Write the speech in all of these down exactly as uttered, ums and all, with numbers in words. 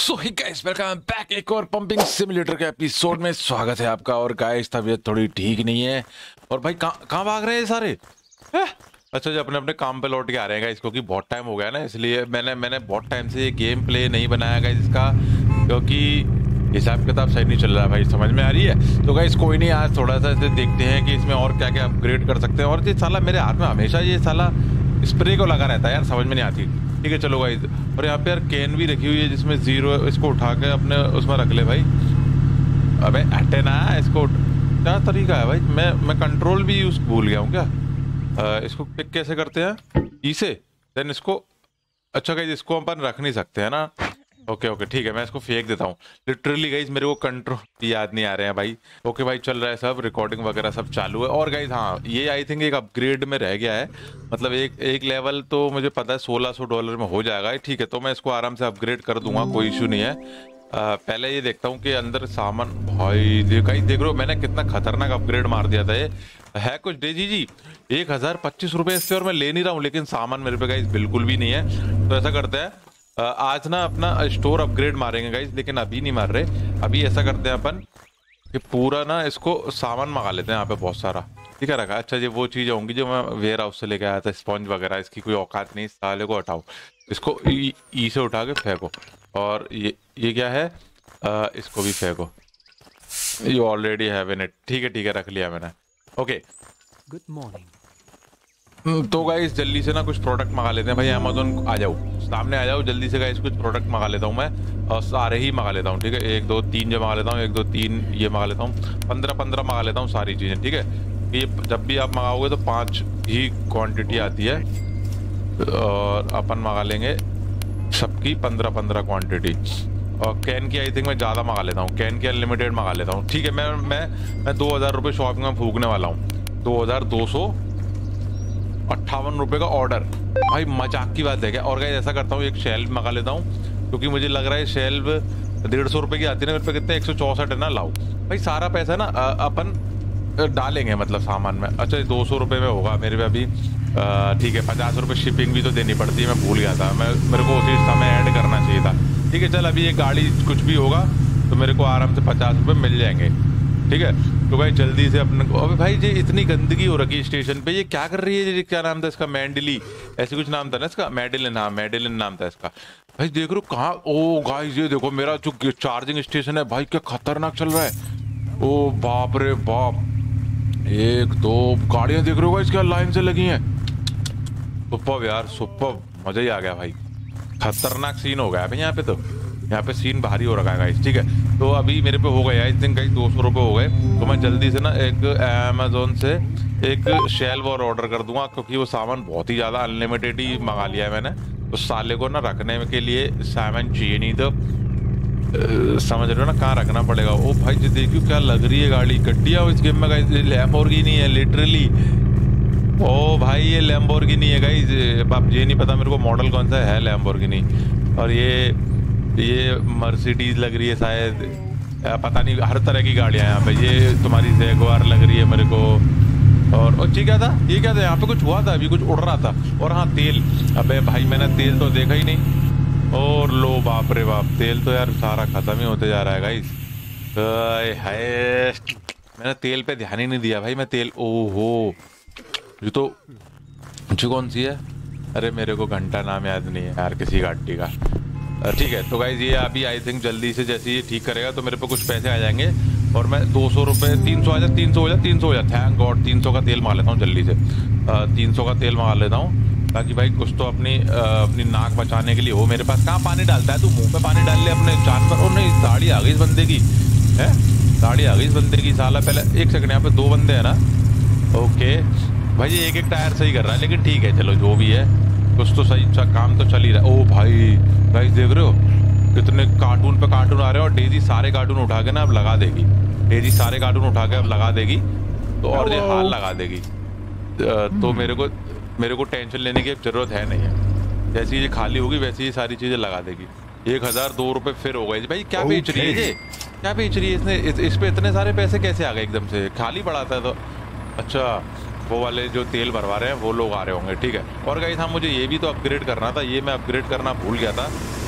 सो hi guys welcome back एक और pumping simulator के एपिसोड में स्वागत है आपका। और गाइस तबीयत थोड़ी ठीक नहीं है और भाई कहाँ कहाँ भाग रहे हैं सारे। है? अच्छा जी, अपने अपने काम पे लौट के आ रहे हैं गाइस, क्योंकि बहुत टाइम हो गया ना, इसलिए मैंने मैंने बहुत टाइम से ये गेम प्ले नहीं बनाया गाइस इसका, क्योंकि हिसाब किताब सही नहीं चल रहा भाई, समझ में आ रही है। तो गाइस कोई नहीं, आज थोड़ा सा इसे देखते हैं कि इसमें और क्या क्या अपग्रेड कर सकते हैं। और ये साला मेरे हाथ में हमेशा ये साला स्प्रे को लगा रहता है यार, समझ में नहीं आती। ठीक है चलो गाइस, और यहाँ पे यार कैन भी रखी हुई है जिसमें जीरो, इसको उठा के अपने उसमें रख ले भाई। अबे हटे ना, इसको क्या तरीका है भाई, मैं मैं कंट्रोल भी यूज भूल गया हूँ क्या। आ, इसको पिक कैसे करते हैं ई से, देन इसको। अच्छा गाइस इसको अपन रख नहीं सकते है ना। ओके ओके ठीक है, मैं इसको फेंक देता हूँ। लिटरली गाइस मेरे को कंट्रोल याद नहीं आ रहे हैं भाई। ओके भाई चल रहा है सब, रिकॉर्डिंग वगैरह सब चालू है। और गाइस हाँ, ये आई थिंक एक अपग्रेड में रह गया है, मतलब एक एक लेवल तो मुझे पता है सोलह सौ डॉलर में हो जाएगा। ठीक है, तो मैं इसको आराम से अपग्रेड कर दूंगा, कोई इशू नहीं है। आ, पहले ये देखता हूँ कि अंदर सामान, भाई देख देख रहे हो मैंने कितना खतरनाक अपग्रेड मार दिया था। ये है कुछ डेजी जी, एक हजार पच्चीस रुपए इससे, और मैं ले नहीं रहा हूँ, लेकिन सामान मेरे पे गाइस बिल्कुल भी नहीं है। तो ऐसा करते हैं, आज ना अपना स्टोर अपग्रेड मारेंगे गाइस, लेकिन अभी नहीं मार रहे। अभी ऐसा करते हैं अपन कि पूरा ना इसको सामान मंगा लेते हैं यहाँ पे बहुत सारा। ठीक है रखा। अच्छा ये वो चीज़ होंगी जो मैं वेयर हाउस से लेके आया था, स्पॉन्ज वगैरह, इसकी कोई औकात नहीं, साले को हटाओ, इसको ई, ई से उठा के फेंको। और ये ये क्या है, आ, इसको भी फेंको, you already have in it. ठीक है ठीक है, रख लिया मैंने। Okay good morning. तो गाइस जल्दी से ना कुछ प्रोडक्ट मंगा लेते हैं भाई। अमेज़न आ जाओ, सामने आ जाओ जल्दी से गाइस, कुछ प्रोडक्ट मंगा लेता हूँ मैं, और सारे ही मंगा लेता हूँ। ठीक है, एक दो तीन जो मंगा लेता हूँ, एक दो तीन ये मंगा लेता हूँ, पंद्रह पंद्रह मंगा लेता हूँ सारी चीज़ें। ठीक है, ये जब भी आप मंगाओगे तो पाँच ही क्वान्टिटी आती है, और अपन मंगा लेंगे सबकी पंद्रह पंद्रह क्वान्टिटी। और कैन की आई थिंक मैं ज़्यादा मंगा लेता हूँ, कैन की अनलिमिटेड मंगा लेता हूँ। ठीक है, मैं मैं मैं दो हज़ार रुपये शॉपिंग में फूकने वाला हूँ, दो हज़ार दो सौ अट्ठावन रुपए का ऑर्डर, भाई मजाक की बात है क्या। और गाइस ऐसा करता हूँ, एक शेल्फ मंगा लेता हूँ, क्योंकि मुझे लग रहा है शेल्फ डेढ़ सौ रुपए की आती है ना, मेरे पे कितने एक सौ चौसठ है ना। लाओ भाई सारा पैसा ना अपन डालेंगे मतलब सामान में। अच्छा दो सौ रुपये में होगा मेरे पे अभी। ठीक है, पचास रुपये शिपिंग भी तो देनी पड़ती है, मैं भूल गया था, मैं मेरे को उसी समय ऐड करना चाहिए था। ठीक है चल, अभी ये गाड़ी कुछ भी होगा तो मेरे को आराम से पचास रुपये मिल जाएंगे। ठीक है, तो भाई जल्दी से अपने को। अबे भाई ये इतनी गंदगी हो रखी है स्टेशन पे, ये क्या कर रही है। ये क्या नाम था इसका, मैंडली ऐसे कुछ नाम था ना इसका, मेडिलिन, हाँ मेडिलिन नाम था इसका। भाई देख रहे हो कहाँ, ओ गाइस ये देखो मेरा जो चार्जिंग स्टेशन है भाई, क्या खतरनाक चल रहा है। ओ बाप रे बाप, एक दो गाड़ियां देख रहे हो गाइस क्या लाइन से लगी हैं। सुपर यार सुपर, मजा ही आ गया भाई, खतरनाक सीन हो गया भाई यहाँ पे। तो यहाँ पे सीन भारी हो रखा है गाइस। ठीक है, तो अभी मेरे पे हो गया आई थिंक गाइस दो सौ रुपये हो गए, तो मैं जल्दी से ना एक अमेज़न से एक शेल्फ और ऑर्डर कर दूंगा, क्योंकि वो सामान बहुत ही ज़्यादा अनलिमिटेड ही मंगा लिया है मैंने। तो साले को ना रखने के लिए सामान चाहिए, नहीं तो आ, समझ रहे हो ना कहाँ रखना पड़ेगा। ओ भाई जी देखियो क्या लग रही है गाड़ी, गड्डिया इस गेम में गाइस, लैम्बोर्गिनी है लिटरली। ओ भाई ये लैम्बोर्गिनी है गाइस, अब ये नहीं पता मेरे को मॉडल कौन सा है लैम्बोर्गिनी। और ये ये मर्सिडीज लग रही है शायद, पता नहीं, हर तरह की गाड़ियां यहाँ पे। ये तुम्हारी जैगुआर लग रही है मेरे को। और और ये क्या था, ये क्या था, यहाँ पे कुछ हुआ था अभी, कुछ उड़ रहा था। और हाँ तेल, अबे भाई मैंने तेल तो देखा ही नहीं। और लो बाप रे बाप, तेल तो यार सारा खत्म ही होते जा रहा है गाइस। हाय मैंने तेल पे ध्यान ही नहीं दिया भाई, मैं तेल, ओहो ये तो मुझे कौन सी है, अरे मेरे को घंटा नाम याद नहीं है यार किसी गाड़ी का। ठीक है, तो गाइज ये अभी आई थिंक जल्दी से जैसे ये ठीक करेगा तो मेरे पे कुछ पैसे आ जाएंगे, और मैं दो सौ रुपये तीन सौ आ जाए, तीन सौ हो जाए, तीन सौ हो जाए, थैंक गॉड। तीन सौ का तेल मंगा लेता हूँ जल्दी से, तीन सौ का तेल मंगा लेता हूँ, ताकि भाई कुछ तो अपनी आ, अपनी नाक बचाने के लिए हो। मेरे पास कहाँ पानी डालता है तू, मुंह पे पानी डाल ले अपने जानवर। और नहीं, दाढ़ी आ गई इस बंदे की, है दाढ़ी आ गई इस बंदे की साला। पहले एक सेकंड, यहाँ पे दो बंदे हैं ना। ओके भाई ये एक एक टायर सही कर रहा है, लेकिन ठीक है चलो जो भी है, कुछ तो सही काम तो चल ही रहा है। ओ भाई गाइस देख रहे हो कितने कार्टून पे कार्टून आ रहे हैं, और डेजी सारे कार्टून उठा के ना अब लगा देगी। डेजी सारे कार्टून उठा के अब लगा देगी, तो और ये हाल लगा देगी। तो मेरे को मेरे को टेंशन लेने की जरूरत है नहीं है, जैसी ये खाली होगी वैसी ये सारी चीजें लगा देगी। एक हजार दो रुपए फिर हो गए भाई। क्या बेच रही है ये, क्या बेच रही है इसने, इस, इस पे इतने सारे पैसे कैसे आ गए एकदम से, खाली पड़ा था तो। अच्छा वो वाले जो तेल भरवा रहे हैं वो लोग आ रहे होंगे। ठीक है, और गाइस हाँ मुझे ये भी तो अपग्रेड करना था, ये मैं अपग्रेड करना भूल गया था।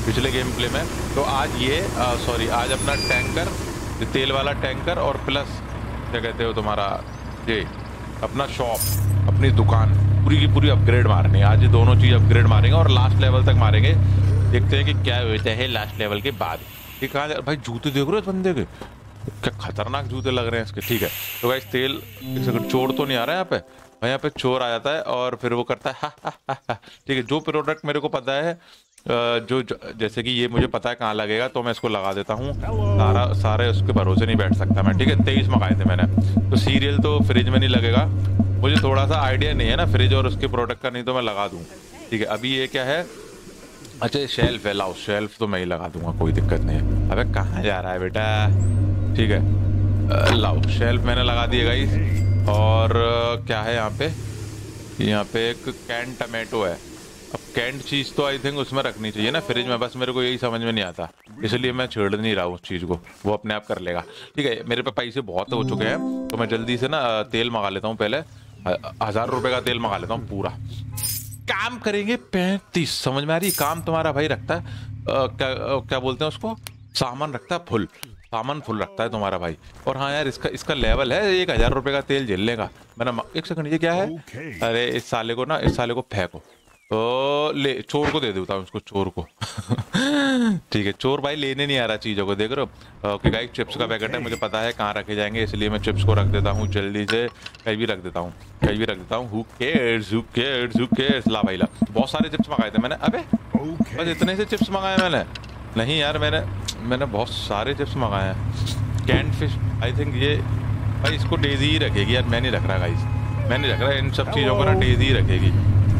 पिछले गेम प्ले में। तो आज ये सॉरी आज अपना टैंकर, तेल वाला टैंकर और प्लस क्या कहते हो तुम्हारा ये अपना शॉप, अपनी दुकान पूरी की पूरी अपग्रेड मारनी है आज। ये दोनों चीज़ अपग्रेड मारेंगे और लास्ट लेवल तक मारेंगे। देखते हैं कि क्या होता है लास्ट लेवल के बाद। ये कहाँ जा भाई, जूते देख रहे हो इस बंदे के, क्या खतरनाक जूते लग रहे हैं इसके। ठीक है तो गाइस तेल, एक सेकंड, चोर तो नहीं आ रहा है यहाँ पे भाई। यहाँ पे चोर आ जाता है और फिर वो करता है हा हा हा हा। ठीक है, जो प्रोडक्ट मेरे को पता है, जो जैसे कि ये मुझे पता है कहाँ लगेगा, तो मैं इसको लगा देता हूँ। सारा सारे उसके भरोसे नहीं बैठ सकता मैं। ठीक है, तेईस मंगाए थे मैंने, तो सीरियल तो फ्रिज में नहीं लगेगा। मुझे थोड़ा सा आइडिया नहीं है ना फ्रिज और उसके प्रोडक्ट का, नहीं तो मैं लगा दूँ। ठीक है, अभी ये क्या है, अच्छा ये शेल्फ है, लाओ शेल्फ तो मैं ही लगा दूंगा, कोई दिक्कत नहीं है। अबे कहाँ जा रहा है बेटा। ठीक है लाओ शेल्फ मैंने लगा दिया गाइस। और क्या है यहाँ पे, यहाँ पे एक कैन टमाटो है। अब कैंड चीज़ तो आई थिंक उसमें रखनी चाहिए ना फ्रिज में, बस मेरे को यही समझ में नहीं आता, इसलिए मैं छेड़ नहीं रहा हूँ उस चीज़ को, वो अपने आप कर लेगा। ठीक है, मेरे पे पैसे बहुत हो चुके हैं तो मैं जल्दी से ना तेल मंगा लेता हूँ। पहले हज़ार रुपये का तेल मंगा लेता हूँ पूरा। काम करेंगे पैंतीस, समझ में आ रही, काम तुम्हारा भाई रखता है आ, क्या आ, क्या बोलते हैं उसको, सामान रखता है फुल, सामान फुल रखता है तुम्हारा भाई। और हाँ यार, इसका इसका लेवल है एक हज़ार रुपये का तेल झेलने का। मैंने एक सेकंड, ये क्या है, अरे इस साले को ना, इस साले को फेंको, तो ले चोर को दे देता हूँ उसको, चोर को। ठीक है, चोर भाई लेने नहीं आ रहा चीज़ों को, देख रहे हो। ओके गाइस, चिप्स का पैकेट है, मुझे पता है कहाँ रखे जाएंगे, इसलिए मैं चिप्स को रख देता हूँ जल्दी से, कहीं भी रख देता हूँ, कहीं भी रख देता हूँ। Who cares, who cares, who cares. ला भाई ला, बहुत सारे चिप्स मंगाए थे मैंने। अबे बस इतने से चिप्स मंगाए मैंने? नहीं यार, मैंने मैंने बहुत सारे चिप्स मंगाए हैं। कैंड फिश आई थिंक, ये भाई इसको डेजी ही रखेगी यार, मैं नहीं रख रहा गाइस, मैं नहीं रख रहा इन सब चीज़ों को ना, डेजी ही रखेगी।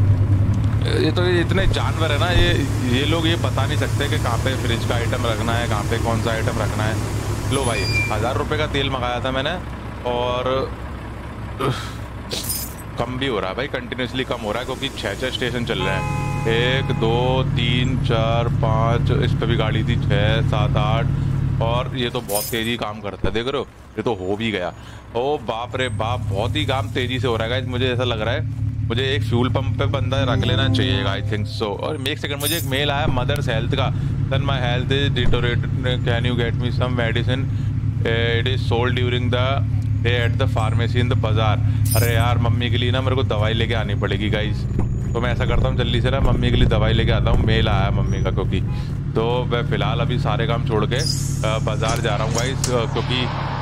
ये तो ये इतने जानवर है ना, ये ये लोग ये बता नहीं सकते कि कहाँ पे फ्रिज का आइटम रखना है, कहाँ पे कौन सा आइटम रखना है। लो भाई, हज़ार रुपये का तेल मंगाया था मैंने और कम भी हो रहा है भाई, कंटिन्यूसली कम हो रहा है, क्योंकि छः छः स्टेशन चल रहे हैं। एक दो तीन चार पाँच, इस पर भी गाड़ी थी, छः सात आठ, और ये तो बहुत तेज़ी काम करता है, देख रहे हो, ये तो हो भी गया। ओ बाप रे बाप, बहुत ही काम तेज़ी से हो रहा है। मुझे ऐसा लग रहा है मुझे एक फ्यूल पंप पे बंदा रख लेना चाहिए, आई थिंक सो। और एक सेकंड, मुझे एक मेल आया मदर्स हेल्थ का, then my health is deteriorated, can you get me some medicine, it is sold during the day at the pharmacy in the bazaar. अरे यार, मम्मी के लिए ना मेरे को दवाई लेके आनी पड़ेगी गाइस, तो मैं ऐसा करता हूँ जल्दी से ना मम्मी के लिए दवाई लेके आता हूँ। मेल आया मम्मी का, क्योंकि तो मैं फिलहाल अभी सारे काम छोड़ के बाजार जा रहा हूँ गाइस, क्योंकि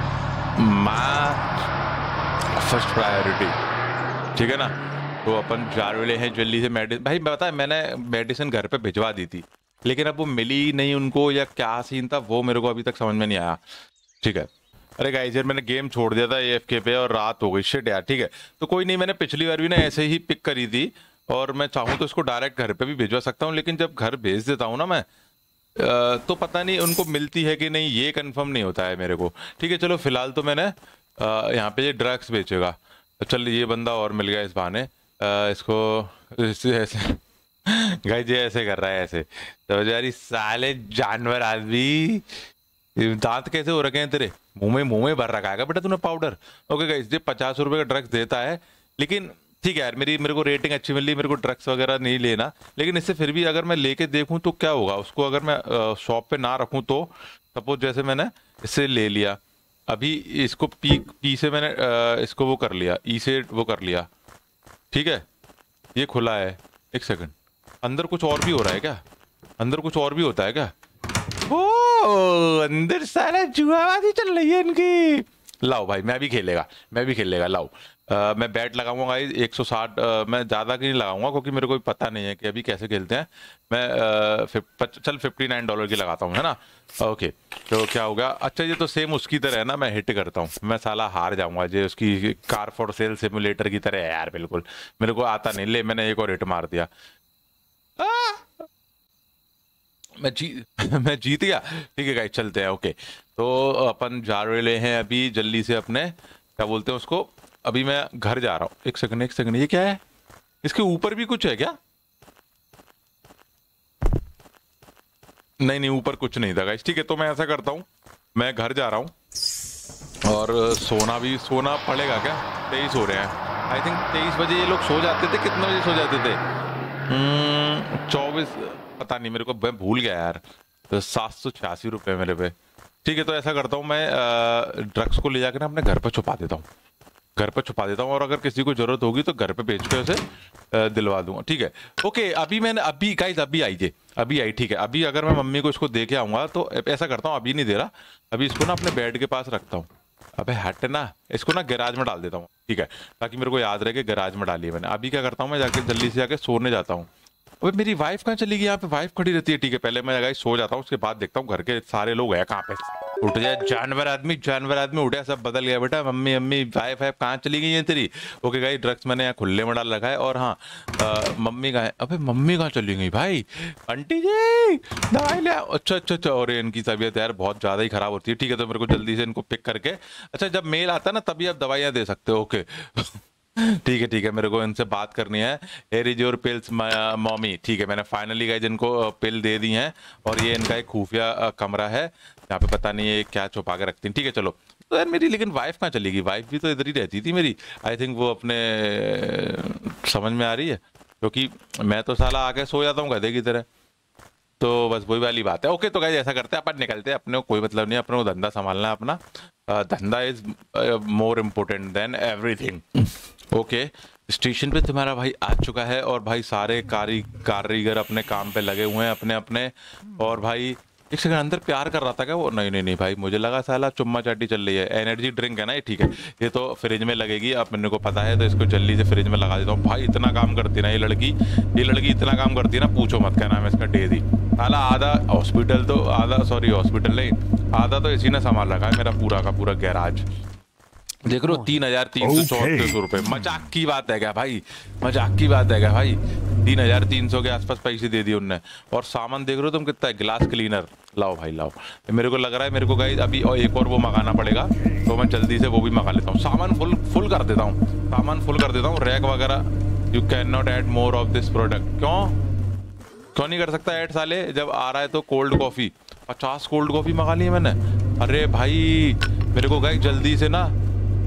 माँ फर्स्ट प्रायोरिटी, ठीक है ना। तो अपन जा रहे हैं जल्दी से मेडिसिन। भाई पता है, मैंने मेडिसिन घर पे भिजवा दी थी, लेकिन अब वो मिली नहीं उनको, या क्या सीन था वो मेरे को अभी तक समझ में नहीं आया। ठीक है, अरे गाइस यार, मैंने गेम छोड़ दिया था एएफके पे और रात हो गई, शिट यार। ठीक है, तो कोई नहीं, मैंने पिछली बार भी ना ऐसे ही पिक करी थी, और मैं चाहूँ तो इसको डायरेक्ट घर पे भी भिजवा सकता हूँ, लेकिन जब घर भेज देता हूँ ना मैं, तो पता नहीं उनको मिलती है कि नहीं, ये कंफर्म नहीं होता है मेरे को। ठीक है, चलो फिलहाल तो मैंने यहाँ पे ये ड्रग्स बेचेगा। चल, ये बंदा और मिल गया इस बहाने, इसको ऐसे गाइस ये ऐसे कर रहा है, ऐसे तो यार साले जानवर आदमी, दांत कैसे हो रखे हैं तेरे, मुंह में मुंह में भर रखा है बेटा तूने पाउडर। ओके गाइस, ये पचास रुपए का ड्रग्स देता है, लेकिन ठीक है यार, मेरी मेरे को रेटिंग अच्छी मिली, मेरे को ड्रग्स वगैरह नहीं लेना, लेकिन इससे फिर भी अगर मैं लेके देखूं तो क्या होगा, उसको अगर मैं शॉप पे ना रखूं तो, सपोज जैसे मैंने इससे ले लिया, अभी इसको पी पी से मैंने इसको वो कर लिया, ई से वो कर लिया, ठीक है, ये खुला है। एक सेकंड, अंदर कुछ और भी हो रहा है क्या, अंदर कुछ और भी होता है क्या? ओ अंदर सारा जुआबाजी चल रही है इनकी। लाओ भाई, मैं भी खेलेगा, मैं भी खेलेगा, लाओ। आ, मैं बैट लगाऊंगा एक सौ साठ, मैं ज़्यादा की नहीं लगाऊंगा, क्योंकि मेरे को पता नहीं है कि अभी कैसे खेलते हैं। मैं आ, फिप, चल फिफ्टी नाइन डॉलर की लगाता हूँ, है ना। ओके, तो क्या होगा, अच्छा ये तो सेम उसकी तरह है ना, मैं हिट करता हूँ, मैं साला हार जाऊंगा, जो उसकी कार फॉर सेल सिमुलेटर की तरह है यार, बिल्कुल मेरे को आता नहीं। ले, मैंने एक और हिट मार दिया, मैं जीत मैं जीत गया। ठीक है गाइस, चलते हैं। ओके, तो अपन जा रहे हैं अभी जल्दी से अपने, क्या बोलते हैं उसको, अभी मैं घर जा रहा हूँ। एक सेकंड एक सेकंड, ये क्या है, इसके ऊपर भी कुछ है क्या? नहीं नहीं, ऊपर कुछ नहीं था गाइस। ठीक है, तो मैं ऐसा करता हूँ, मैं घर जा रहा हूँ, और सोना भी सोना पड़ेगा क्या? तेईस हो रहे हैं आई थिंक, तेईस बजे ये लोग सो जाते थे, कितने बजे सो जाते थे? चौबीस पता नहीं मेरे को, मैं भूल गया यार। तो सात सौ छियासी रुपये मेरे पे। ठीक है, तो ऐसा करता हूँ मैं, ड्रग्स को ले जाकर ना अपने घर पर छुपा देता हूँ, घर पर छुपा देता हूँ, और अगर किसी को जरूरत होगी तो घर पे बेच के उसे दिलवा दूंगा। ठीक है, ओके। अभी मैंने अभी गाइस अभी आइए, अभी आई। ठीक है, अभी अगर मैं मम्मी को इसको दे के आऊंगा तो ऐसा करता हूँ, अभी नहीं दे रहा, अभी इसको ना अपने बेड के पास रखता हूँ। अबे हट ना, इसको ना गैराज में डाल देता हूँ। ठीक है, ताकि मेरे को याद रहे कि गैराज में डाली है मैंने। अभी क्या करता हूँ, मैं जाके जल्दी से जाके सोने जाता हूँ। अबे मेरी वाइफ कहाँ चली गई? यहाँ पे वाइफ खड़ी रहती है। ठीक है, पहले मैं गाइस सो जाता हूँ, उसके बाद देखता हूँ घर के सारे लोग हैं कहाँ पे। उठ जाए जानवर आदमी, जानवर आदमी उठे, सब बदल गया बेटा। मम्मी मम्मी वाइफ वाइफ कहाँ चली गई है तेरी? ओके गाइस, ड्रग्स मैंने यहाँ खुले में डाल रखा है। और हाँ, आ, मम्मी कहाँ है? अबे मम्मी कहाँ चली गई भाई? आंटी जी दवाई ले। अच्छा अच्छा अच्छा, और इनकी तबीयत यार बहुत ज़्यादा ही खराब होती है। ठीक है, तो मेरे को जल्दी से इनको पिक करके, अच्छा जब मेल आता है ना तभी आप दवाइयाँ दे सकते हो। ओके ठीक है ठीक है, मेरे को इनसे बात करनी है। Here is your pills mommy. ठीक है, मैंने फाइनली गाइस इनको पिल दे दी हैं, और ये इनका एक खुफिया कमरा है यहाँ पे, पता नहीं ये क्या छुपा के रखती हैं। ठीक है चलो। तो यार मेरी लेकिन वाइफ कहाँ चली गई? वाइफ भी तो इधर ही रहती थी मेरी। आई थिंक वो अपने, समझ में आ रही है, क्योंकि मैं तो साला आके सो जाता हूँ गधे की तरह। तो बस वही वाली बात है। ओके, तो गाइस ऐसा करते हैं, अपन निकलते हैं, अपने को कोई मतलब नहीं है, अपने को धंधा संभालना है अपना। Dhandha is more important than everything. Okay, station पे तुम्हारा भाई आ चुका है, और भाई सारे कारी कारीगर अपने काम पे लगे हुए हैं अपने अपने। और भाई एक सेकंड, अंदर प्यार कर रहा था क्या वो? नहीं नहीं नहीं भाई, मुझे लगा साला चुम्मा चाटी चल रही है। एनर्जी ड्रिंक है ना ये? ठीक है, ये तो फ्रिज में लगेगी, अब मेरे को पता है, तो इसको जल्दी से फ्रिज में लगा देता हूँ। भाई इतना काम करती ना ये लड़की, ये लड़की इतना काम करती है ना, पूछो मत। क्या नाम है इसका? डेजी। साला आधा हॉस्पिटल तो, आधा सॉरी हॉस्पिटल नहीं, आधा तो इसी ने संभाल रखा है मेरा पूरा का पूरा गैराज। देख रहे हो, तीन हजार तीन सौ चौहत्तर सौ रुपए। मजाक की बात है क्या भाई? मजाक की बात है क्या भाई? तीन हजार तीन सौ के आसपास पैसे दे दिए उनने। और सामान देख रहे हो तुम कितना है? गिलास क्लीनर। लाओ भाई लाओ। मेरे को लग रहा है मेरे को गाइस अभी और एक और वो मंगाना पड़ेगा, तो मैं जल्दी से वो भी मंगा लेता हूँ। सामान फुल फुल कर देता हूँ, सामान फुल कर देता हूँ, रैक वगैरह। You can not add more of this product. क्यों क्यों नहीं कर सकता ऐड साले? जब आ रहा है तो कोल्ड कॉफी, पचास कोल्ड कॉफी मंगा ली है मैंने। अरे भाई मेरे को गाइस जल्दी से ना,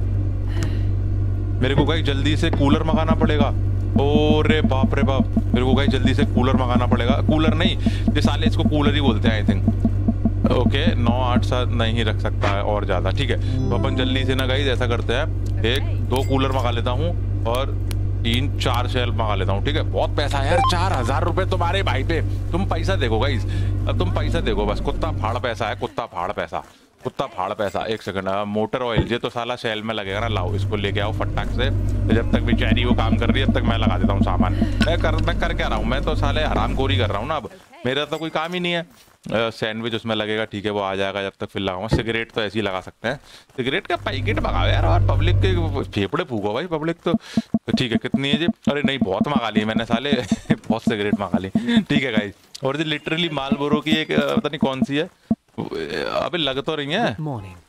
मेरे को गाइस जल्दी से कूलर मंगाना पड़ेगा। ओरे बाप रे बाप, मेरे को गाइस जल्दी से कूलर मंगाना पड़ेगा। कूलर नहीं, ये साले इसको कूलर ही बोलते हैं आई थिंक। ओके, नौ आठ सात नहीं रख सकता है और ज्यादा। ठीक है, तो अपन जल्दी से ना गाइस ऐसा करते हैं, एक दो कूलर मंगा लेता हूँ और तीन चार शेल्फ मंगा लेता हूँ। ठीक है, बहुत पैसा है यार, चार हजार रुपए तुम्हारे भाई पे। तुम पैसा देखो गाइस, अब तुम पैसा देखो बस। कुत्ता फाड़ पैसा है, कुत्ता फाड़ पैसा, कुत्ता फाड़ पैसा। एक सेकंड, मोटर ऑयल ये तो साला सेल में लगेगा ना। लाओ इसको लेके आओ फटाक से। जब तक बेचारी वो काम कर रही है तब तक मैं लगा देता हूँ सामान। मैं कर मैं कर क्या रहा हूँ? मैं तो साले हरामखोरी कर रहा हूँ ना, अब मेरा तो कोई काम ही नहीं है। सैंडविच उसमें लगेगा, ठीक है वो आ जाएगा जब तक फिर लगाऊंगा। सिगरेट तो ऐसे ही लगा सकते हैं, सिगरेट का पैकेट मंगाओ यार, और पब्लिक के फेफड़े फूको भाई पब्लिक तो। ठीक है, कितनी है जी? अरे नहीं, बहुत मंगा ली मैंने साले बहुत सिगरेट मंगा ली। ठीक है गाइस, और ये लिटरली मालबोरो की एक पता नहीं कौन सी है, अबे लग तो रही है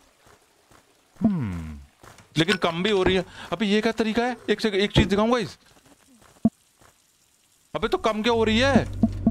हम्म लेकिन कम भी हो रही है। अबे ये क्या तरीका है? एक से एक चीज दिखाऊंगा इस, अबे तो कम क्या हो रही है?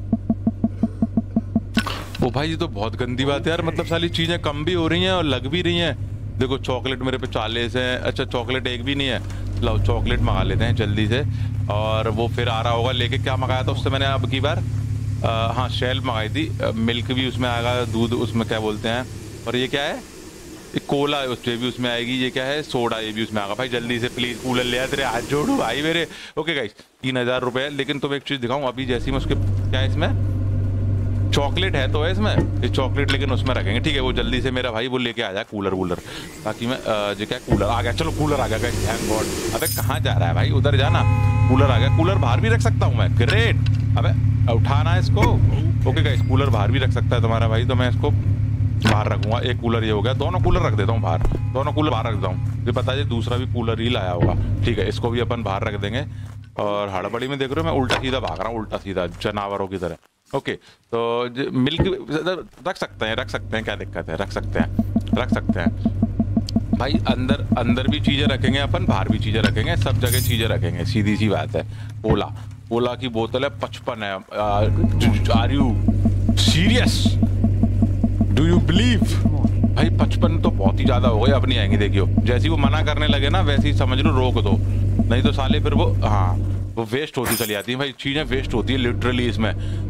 ओ भाई ये तो बहुत गंदी बात है यार, मतलब सारी चीजें कम भी हो रही हैं और लग भी रही हैं। देखो चॉकलेट मेरे पे चालीस है। अच्छा चॉकलेट एक भी नहीं है, लो चॉकलेट मंगा लेते हैं जल्दी से। और वो फिर आ रहा होगा लेके। क्या मंगाया था उससे मैंने अब की बार? आ, हाँ शेल्फ मंगाई थी, मिल्क भी उसमें आएगा, दूध उसमें क्या बोलते हैं। और ये क्या है? ये कोला उस भी उसमें आएगी। ये क्या है? सोडा, ये भी उसमें आएगा। भाई जल्दी से प्लीज कूलर ले आ, तेरे हाथ जोड़ू भाई मेरे। ओके गाइस, तीन हजार रुपए। लेकिन तुम एक चीज दिखाऊं अभी, जैसी मैं उसके, क्या है इसमें? चॉकलेट है तो है इसमें, ये चॉकलेट लेकिन उसमें रखेंगे। ठीक है, वो जल्दी से मेरा भाई वो लेके आ जाए कूलर वूलर, ताकि मैं जो क्या कूलर आ गया। चलो कूलर आ गया गाइस, थैंक गॉड। अबे कहाँ जा रहा है भाई? उधर जाना। कूलर आ गया, कूलर बाहर भी रख सकता हूँ मैं, ग्रेट। अबे उठाना है इसको। ओके गाइस, कूलर बाहर भी रख सकता है तुम्हारा भाई, तो मैं इसको बाहर रखूंगा। एक कूलर ये हो गया, दोनों कूलर रख देता हूँ बाहर, दोनों कूलर बाहर रख देता हूँ। ये पता है दूसरा भी कूलर ही लाया होगा। ठीक है, इसको भी अपन बाहर रख देंगे। और हड़बड़ी में देख रहे हो मैं उल्टा सीधा भाग रहा हूँ, उल्टा सीधा जानवरों की तरह। ओके, तो मिल्क रख सकते हैं, रख सकते हैं, क्या दिक्कत है? रख सकते हैं, रख सकते हैं भाई। अंदर अंदर भी चीजें रखेंगे अपन, बाहर भी चीजें रखेंगे, सब जगह चीजें रखेंगे, सीधी सी बात है। ओला ओला की बोतल है पचपन है। Are you serious? Do you believe? भाई पचपन तो बहुत ही ज्यादा हो गए, अब नहीं आएंगे। देखियो जैसी वो मना करने लगे ना वैसे ही समझ लो रोक दो, नहीं तो साले फिर वो हाँ वो वेस्ट होती चली जाती है भाई, चीजें वेस्ट होती है लिटरली इसमें।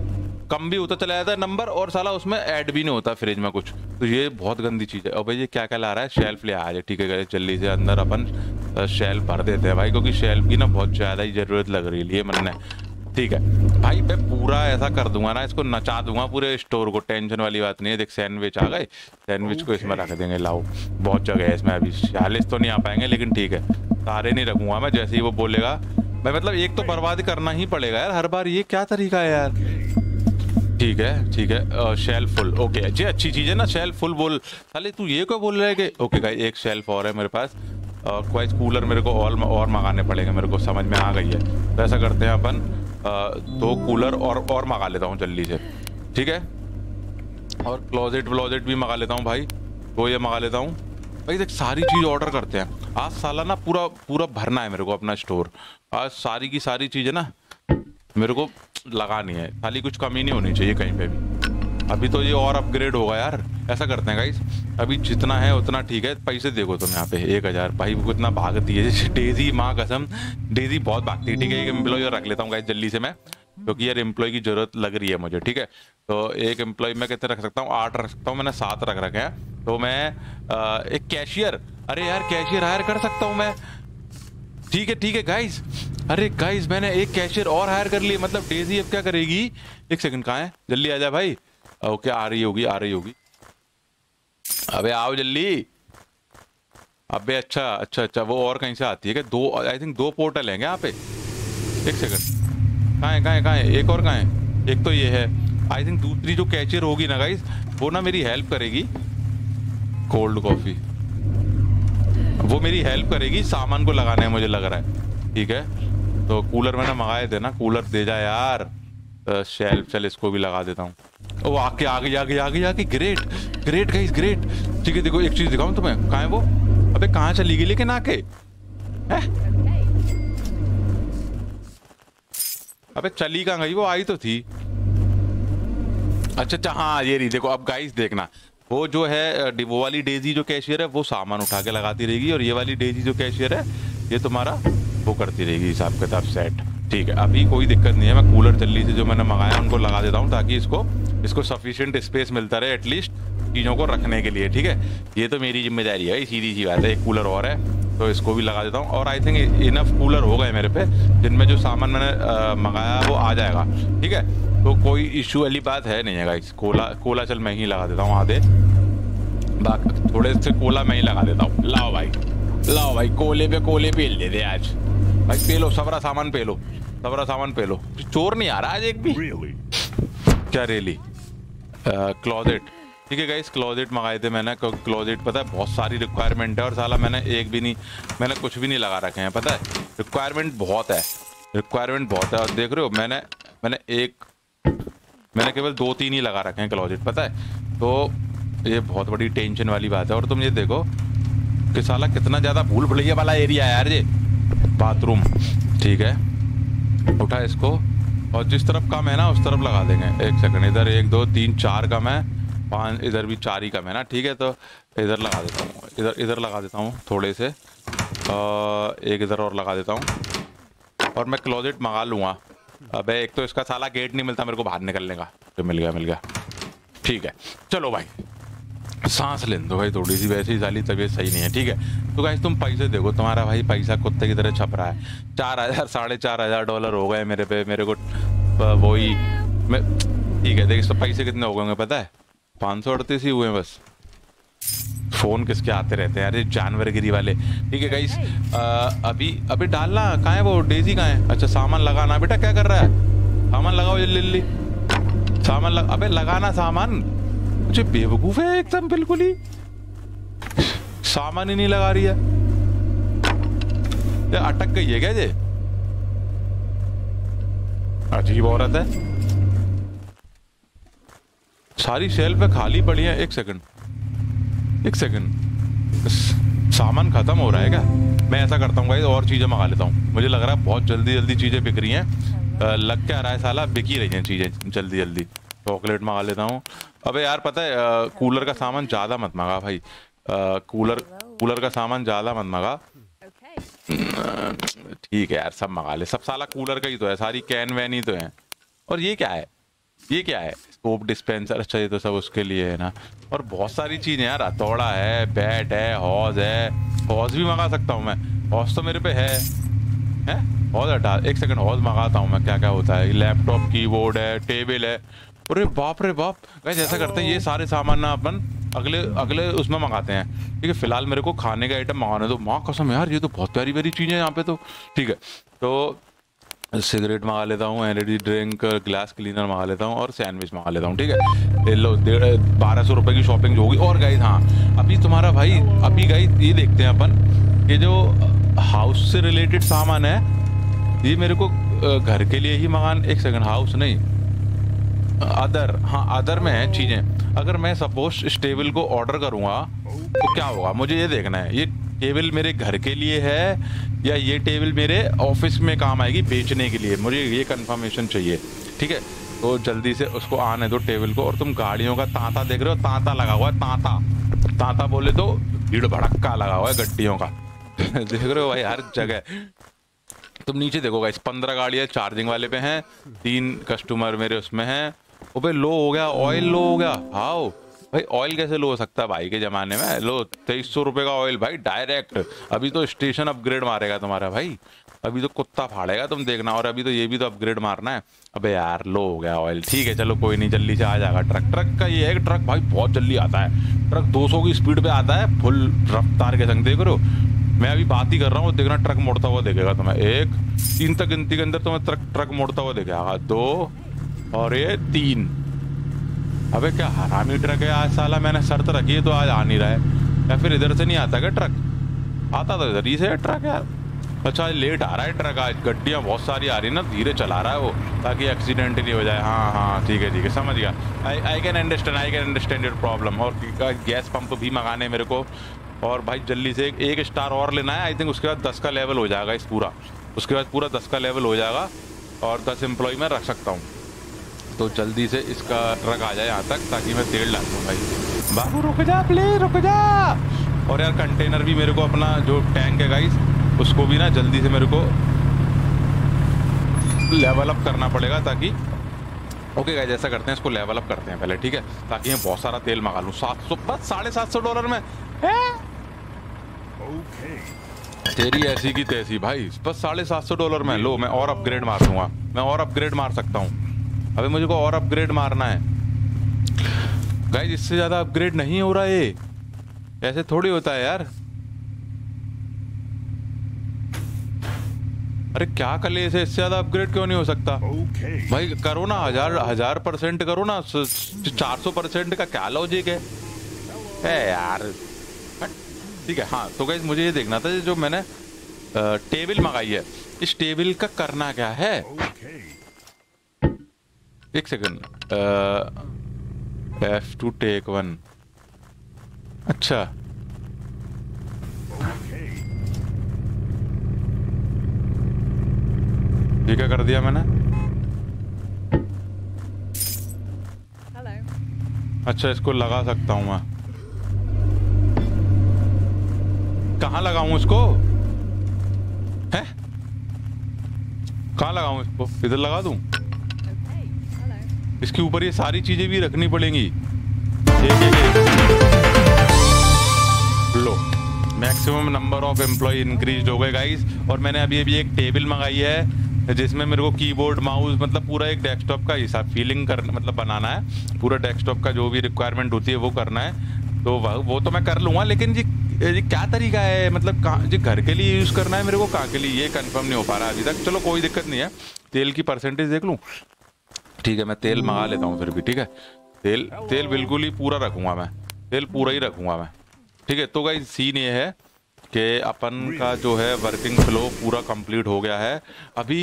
कम भी होता चला जाता है नंबर, और साला उसमें ऐड भी नहीं होता फ्रिज में कुछ। तो ये बहुत गंदी चीज़ है। और भाई ये क्या क्या ला रहा है, शेल्फ ले आ जाए। ठीक है जल्दी से अंदर अपन शेल्फ भर देते हैं भाई, क्योंकि शेल्फ की ना बहुत ज़्यादा ही ज़रूरत लग रही है मन ने। ठीक है भाई, मैं पूरा ऐसा कर दूंगा ना, इसको नचा दूंगा पूरे स्टोर को, टेंशन वाली बात नहीं है। देख सैंडविच आ गए, सैंडविच को इसमें रख देंगे। लाओ बहुत जगह है इसमें, अभी चालीस तो नहीं आ पाएंगे, लेकिन ठीक है सारे नहीं रखूंगा मैं। जैसे ही वो बोलेगा मैं, मतलब एक तो बर्बाद करना ही पड़ेगा यार हर बार, ये क्या तरीका है यार। ठीक है ठीक है, शेल्फ फुल। ओके जी, अच्छी चीज़ है ना शेल्फ फुल। बोल साले तू ये क्यों बोल रहा है कि ओके गाइस एक शेल्फ और है मेरे पास। क्वाइस कूलर मेरे को और और मंगाने पड़ेंगे, मेरे को समझ में आ गई है। तो ऐसा करते हैं अपन, दो कूलर और और मंगा लेता हूँ जल्दी से। ठीक है, और क्लोजेट व्लोजेट भी मंगा लेता हूँ भाई, वो ये मंगा लेता हूँ भाई। देख सारी चीज़ ऑर्डर करते हैं आज, साला ना पूरा पूरा भरना है मेरे को अपना स्टोर। आज सारी की सारी चीज़ें ना मेरे को लगानी है, खाली कुछ कमी नहीं होनी चाहिए कहीं पे भी। अभी तो ये और अपग्रेड होगा यार। ऐसा करते हैं गाइस, अभी जितना है उतना ठीक है। पैसे देखो तुम यहाँ पे, एक हज़ार भाई वो कितना भागती है जैसे डेजी, माँ कसम डेजी बहुत भागती है। ठीक है, एक एम्प्लॉय रख लेता हूँ गाइस जल्दी से मैं, क्योंकि यार एम्प्लॉय की जरूरत लग रही है मुझे। ठीक है, तो एक एम्प्लॉय मैं कितने रख सकता हूँ, आठ रख सकता हूँ। मैंने सात रख रखे हैं। तो मैं आ, एक कैशियर, अरे यार कैशियर हायर कर सकता हूँ मैं। ठीक है ठीक है गाइस, अरे गाइस मैंने एक कैशियर और हायर कर लिया। मतलब डेजी अब क्या करेगी, एक सेकंड कहाँ है, जल्दी आ जा भाई। ओके आ रही होगी आ रही होगी, अबे आओ जल्दी। अबे अच्छा अच्छा अच्छा, वो और कहीं से आती है क्या? दो आई थिंक दो पोर्टल हैं यहाँ पे। एक सेकंड, कहाँ है कहाँ है कहाँ है, एक और कहाँ है? एक तो ये है आई थिंक, दूसरी जो कैशियर होगी ना गाइस वो ना मेरी हेल्प करेगी। कोल्ड कॉफी, वो मेरी हेल्प करेगी सामान को लगाने में मुझे लग रहा है। ठीक है, तो कूलर मैंने मंगाए थे ना, कूलर दे जा यार। शेल्फ, चल इसको भी लगा देता हूँ। ओ आके आगे आगे आगे आगे, ग्रेट ग्रेट गाइस ग्रेट। ठीक है देखो एक चीज दिखाऊं तुम्हें, कहाँ है वो? अबे कहाँ चली गई लेकिन आके है? अबे चली कहाँ गई वो, आई तो थी। अच्छा अच्छा हाँ ये रही, देखो अब गाइस देखना, वो जो है वो वाली डेजी जो कैशियर है वो सामान उठा के लगाती रहेगी, और ये वाली डेजी जो कैशियर है ये तुम्हारा वो करती रहेगी हिसाब किताब सेट। ठीक है, अभी कोई दिक्कत नहीं है। मैं कूलर जल्दी से जो मैंने मंगाया उनको लगा देता हूँ, ताकि इसको इसको सफिशिएंट स्पेस मिलता रहे एटलीस्ट चीज़ों को रखने के लिए। ठीक है, ये तो मेरी जिम्मेदारी है, सीधी सी बात है। एक कूलर और है तो इसको भी लगा देता हूँ, और आई थिंक इनफ कूलर हो गए मेरे पे, जिनमें जो सामान मैंने मंगाया वो आ जाएगा। ठीक है, तो कोई इशू वाली बात है नहीं है गाइस। कोला कोला चल मैं ही लगा देता हूँ आधे, बाकी थोड़े से कोला मैं ही लगा देता हूँ। लाओ भाई लाओ भाई, कोले पे कोले पेल दे दे आज भाई। पे लो सबरा सामान, पे लो सबरा सामान, पे लो। चोर नहीं आ रहा आज एक भी really? क्या रेली? क्लोजेट, ठीक है गाइस क्लोजेट मंगाए थे मैंने, क्योंकि क्लोजेट पता है बहुत सारी रिक्वायरमेंट है, और साला मैंने एक भी नहीं, मैंने कुछ भी नहीं लगा रखे हैं। पता है रिक्वायरमेंट बहुत है, रिक्वायरमेंट बहुत है। और देख रहे हो मैंने मैंने एक मैंने केवल दो तीन ही लगा रखे हैं क्लोजेट, पता है। तो ये बहुत बड़ी टेंशन वाली बात है। और तुम ये देखो कि साला कितना ज़्यादा भूल भुलैया वाला एरिया है यार ये, बाथरूम। ठीक है, उठा इसको, और जिस तरफ कम है ना उस तरफ लगा देंगे। एक सेकंड, इधर एक दो तीन चार कम है, पाँच इधर भी चार ही कम है ना। ठीक है, तो इधर लगा देता हूँ, इधर इधर लगा देता हूँ थोड़े से, आ, एक इधर और लगा देता हूँ, और मैं क्लोजेट मंगा लूँगा। अबे एक तो इसका साला गेट नहीं मिलता मेरे को बाहर निकलने का, तो मिल गया मिल गया। ठीक है चलो भाई, सांस लेने दो भाई थोड़ी सी, वैसे ही साली तबीयत सही नहीं है। ठीक है, तो गाइस तुम पैसे देखो, तुम्हारा भाई पैसा कुत्ते की तरह छप रहा है। चार हजार साढ़े चार हजार डॉलर हो गए मेरे पे, मेरे को वही मैं। ठीक है देख, सब पैसे कितने हो गए पता है? पाँच सौ अड़तीस ही हुए हैं बस। फोन किसके आते रहते हैं यार ये जानवरगिरी वाले। ठीक है गाइस, अभी अभी डालना कहाँ है वो, डेजी कहाँ है? अच्छा सामान लगाना, बेटा क्या कर रहा है? सामान लगाओ जल्दी जल्दी, सामान लग... अबे लगाना सामान। मुझे बेवकूफ है एकदम बिल्कुल ही, सामान ही नहीं लगा रही है। ये अटक गई है क्या ये? अजीब औरत है, सारी शेल्फ पे खाली पड़ी है। एक सेकंड एक सेकंड, सामान खत्म हो रहा है क्या? मैं ऐसा करता हूँ गाइस, और चीजें मंगा लेता हूँ। मुझे लग रहा है बहुत जल्दी जल्दी चीजें बिक रही हैं, लग क्या रहा है साला बिक ही रही हैं चीजें जल्दी जल्दी। चॉकलेट मंगा लेता हूँ। अबे यार पता है आ, कूलर का सामान ज्यादा मत मंगा भाई, आ, कूलर कूलर का सामान ज्यादा मत मंगा। ठीक है यार सब मंगा ले, सब साला कूलर का ही तो है, सारी कैन वैन ही तो है। और ये क्या है? ये क्या है? स्कोप डिस्पेंसर, अच्छा ये तो सब उसके लिए है ना। और बहुत सारी चीज़ें यार, हथौड़ा है, बैट है, हॉज है। हॉज भी मंगा सकता हूँ मैं, हॉज तो मेरे पे है। हैं हॉज हटा, एक सेकंड, हॉज मंगाता हूँ मैं। क्या क्या होता है? लैपटॉप, कीबोर्ड है, टेबल है। अरे बाप रे बाप। वैसे ऐसा करते हैं, ये सारे सामान ना अपन अगले अगले उसमें मंगाते हैं। ठीक है, फिलहाल मेरे को खाने का आइटम मंगाने दो। माँ कसम यार, ये तो बहुत प्यारी प्यारी चीज़ें हैं यहाँ पे तो। ठीक है, तो सिगरेट मंगा लेता हूँ, एनर्जी ड्रिंक, ग्लास क्लीनर मंगा लेता हूँ और सैंडविच मंगा लेता हूँ। ठीक है, ले लो, बारह सौ रुपये की शॉपिंग जो होगी। और गाइस हाँ, अभी तुम्हारा भाई, अभी गाइस ये देखते हैं अपन, ये जो हाउस से रिलेटेड सामान है, ये मेरे को घर के लिए ही मंगान। एक सेकंड, हाउस नहीं, अदर, हाँ अदर में है चीज़ें। अगर मैं सपोज इस टेबल को ऑर्डर करूँगा तो क्या होगा, मुझे ये देखना है। ये टेबल मेरे घर के लिए है या ये टेबल मेरे ऑफिस में काम आएगी बेचने के लिए, मुझे ये कंफर्मेशन चाहिए। ठीक है, तो जल्दी से उसको आने दो टेबल को। और तुम गाड़ियों का तांता देख रहे हो, तांता लगा हुआ है, तांता तांता बोले तो भीड़ भड़क्का लगा हुआ है गड्डियों का। देख रहे हो भाई हर जगह। तुम नीचे देखो गाइस, पंद्रह गाड़ियाँ चार्जिंग वाले पे हैं, तीन कस्टमर मेरे उसमें हैं। ओ भाई लो हो गया, ऑयल लो हो गया। हाउ भाई, ऑयल कैसे लो हो सकता है भाई के ज़माने में? लो तेईस सौ रुपये का ऑयल भाई डायरेक्ट। अभी तो स्टेशन अपग्रेड मारेगा तुम्हारा भाई, अभी तो कुत्ता फाड़ेगा, तुम देखना। और अभी तो ये भी तो अपग्रेड मारना है। अबे यार लो हो गया ऑयल। ठीक है चलो कोई नहीं, जल्दी से आ जाएगा ट्रक। ट्रक का ये है कि ट्रक भाई बहुत जल्दी आता है। ट्रक दो सौ की स्पीड पे आता है, फुल रफ्तार के संग। देख रहे हो, मैं अभी बात ही कर रहा हूँ, देखना ट्रक मुड़ता हुआ देखेगा तुम्हें। एक, तीन तक गिनती के अंदर तुम्हें ट्रक ट्रक मुड़ता हुआ देखेगा। दो और ये तीन। अबे क्या हरामी ट्रक है आज साला, मैंने शर्त रखी है तो आज आ नहीं रहा है। या फिर इधर से नहीं आता क्या ट्रक? आता तो इधर ही से है ट्रक यार। अच्छा लेट आ रहा है ट्रक आज, गड्डियाँ बहुत सारी आ रही है ना, धीरे चला रहा है वो ताकि एक्सीडेंट नहीं हो जाए। हाँ हाँ ठीक है ठीक है, समझ गया। I I can understand, I can understand your problem. और गैस पंप भी मंगाने मेरे को। और भाई जल्दी से एक, एक स्टार और लेना है। आई थिंक उसके बाद दस का लेवल हो जाएगा इस पूरा, उसके बाद पूरा दस का लेवल हो जाएगा और दस एम्प्लॉय मैं रख सकता हूँ। तो जल्दी से इसका ट्रक आ जाए यहाँ तक ताकि मैं तेल डाल दूँ। भाई बाबू रुक जा प्लीज, रुक जा। और यार कंटेनर भी मेरे को, अपना जो टैंक है गाइस, उसको भी ना जल्दी से मेरे को लेवल अप करना पड़ेगा ताकि, ओके गाइस ऐसा करते हैं, इसको लेवल अप करते हैं पहले। ठीक है, ताकि मैं बहुत सारा तेल मंगा लूँ। सात सौ बस साढ़े सात सौ डॉलर में है? तेरी ऐसी की तैसी भाई, बस साढ़े सात सौ डॉलर में। लो मैं और अपग्रेड मार दूंगा, मैं और अपग्रेड मार सकता हूँ। अबे मुझे को और अपग्रेड मारना है गाइस, इससे ज्यादा अपग्रेड नहीं हो रहा है। ये ऐसे थोड़ी होता है यार। अरे क्या कर ले इसे, इससे ज्यादा अपग्रेड क्यों नहीं हो सकता? okay. भाई करो ना, हजार हजार परसेंट करो ना। चार सौ परसेंट का क्या लॉजिक है? है यार ठीक है। हाँ तो गाइस मुझे ये देखना था, जो मैंने टेबल मंगाई है, इस टेबल का करना क्या है? okay. एक second, F two take one. अच्छा ये क्या कर दिया मैंने? Hello. अच्छा इसको लगा सकता हूँ मैं। कहाँ लगाऊं इसको? हैं? कहाँ लगाऊं इसको? इधर लगा दूं? इसके ऊपर ये सारी चीजें भी रखनी पड़ेंगी। एक एक एक। लो maximum number of employ increase हो गए गाइस। और मैंने अभी अभी एक टेबल मंगाई है जिसमें मेरे को कीबोर्ड, माउस, मतलब पूरा एक डेस्कटॉप का हिसाब फीलिंग कर मतलब बनाना है। पूरा डेस्कटॉप का जो भी रिक्वायरमेंट होती है वो करना है। तो वो तो मैं कर लूँगा, लेकिन जी ये क्या तरीका है, मतलब कहाँ जी घर के लिए यूज़ करना है मेरे को, कहाँ के लिए, ये कंफर्म नहीं हो पा रहा अभी तक। चलो कोई दिक्कत नहीं है, तेल की परसेंटेज देख लूँ। ठीक है मैं तेल मंगा लेता हूँ फिर भी। ठीक है तेल तेल बिल्कुल ही पूरा रखूँगा मैं, तेल पूरा ही रखूँगा मैं। ठीक है तो गाइस सीन ये है कि अपन का जो है वर्किंग फ्लो पूरा कंप्लीट हो गया है। अभी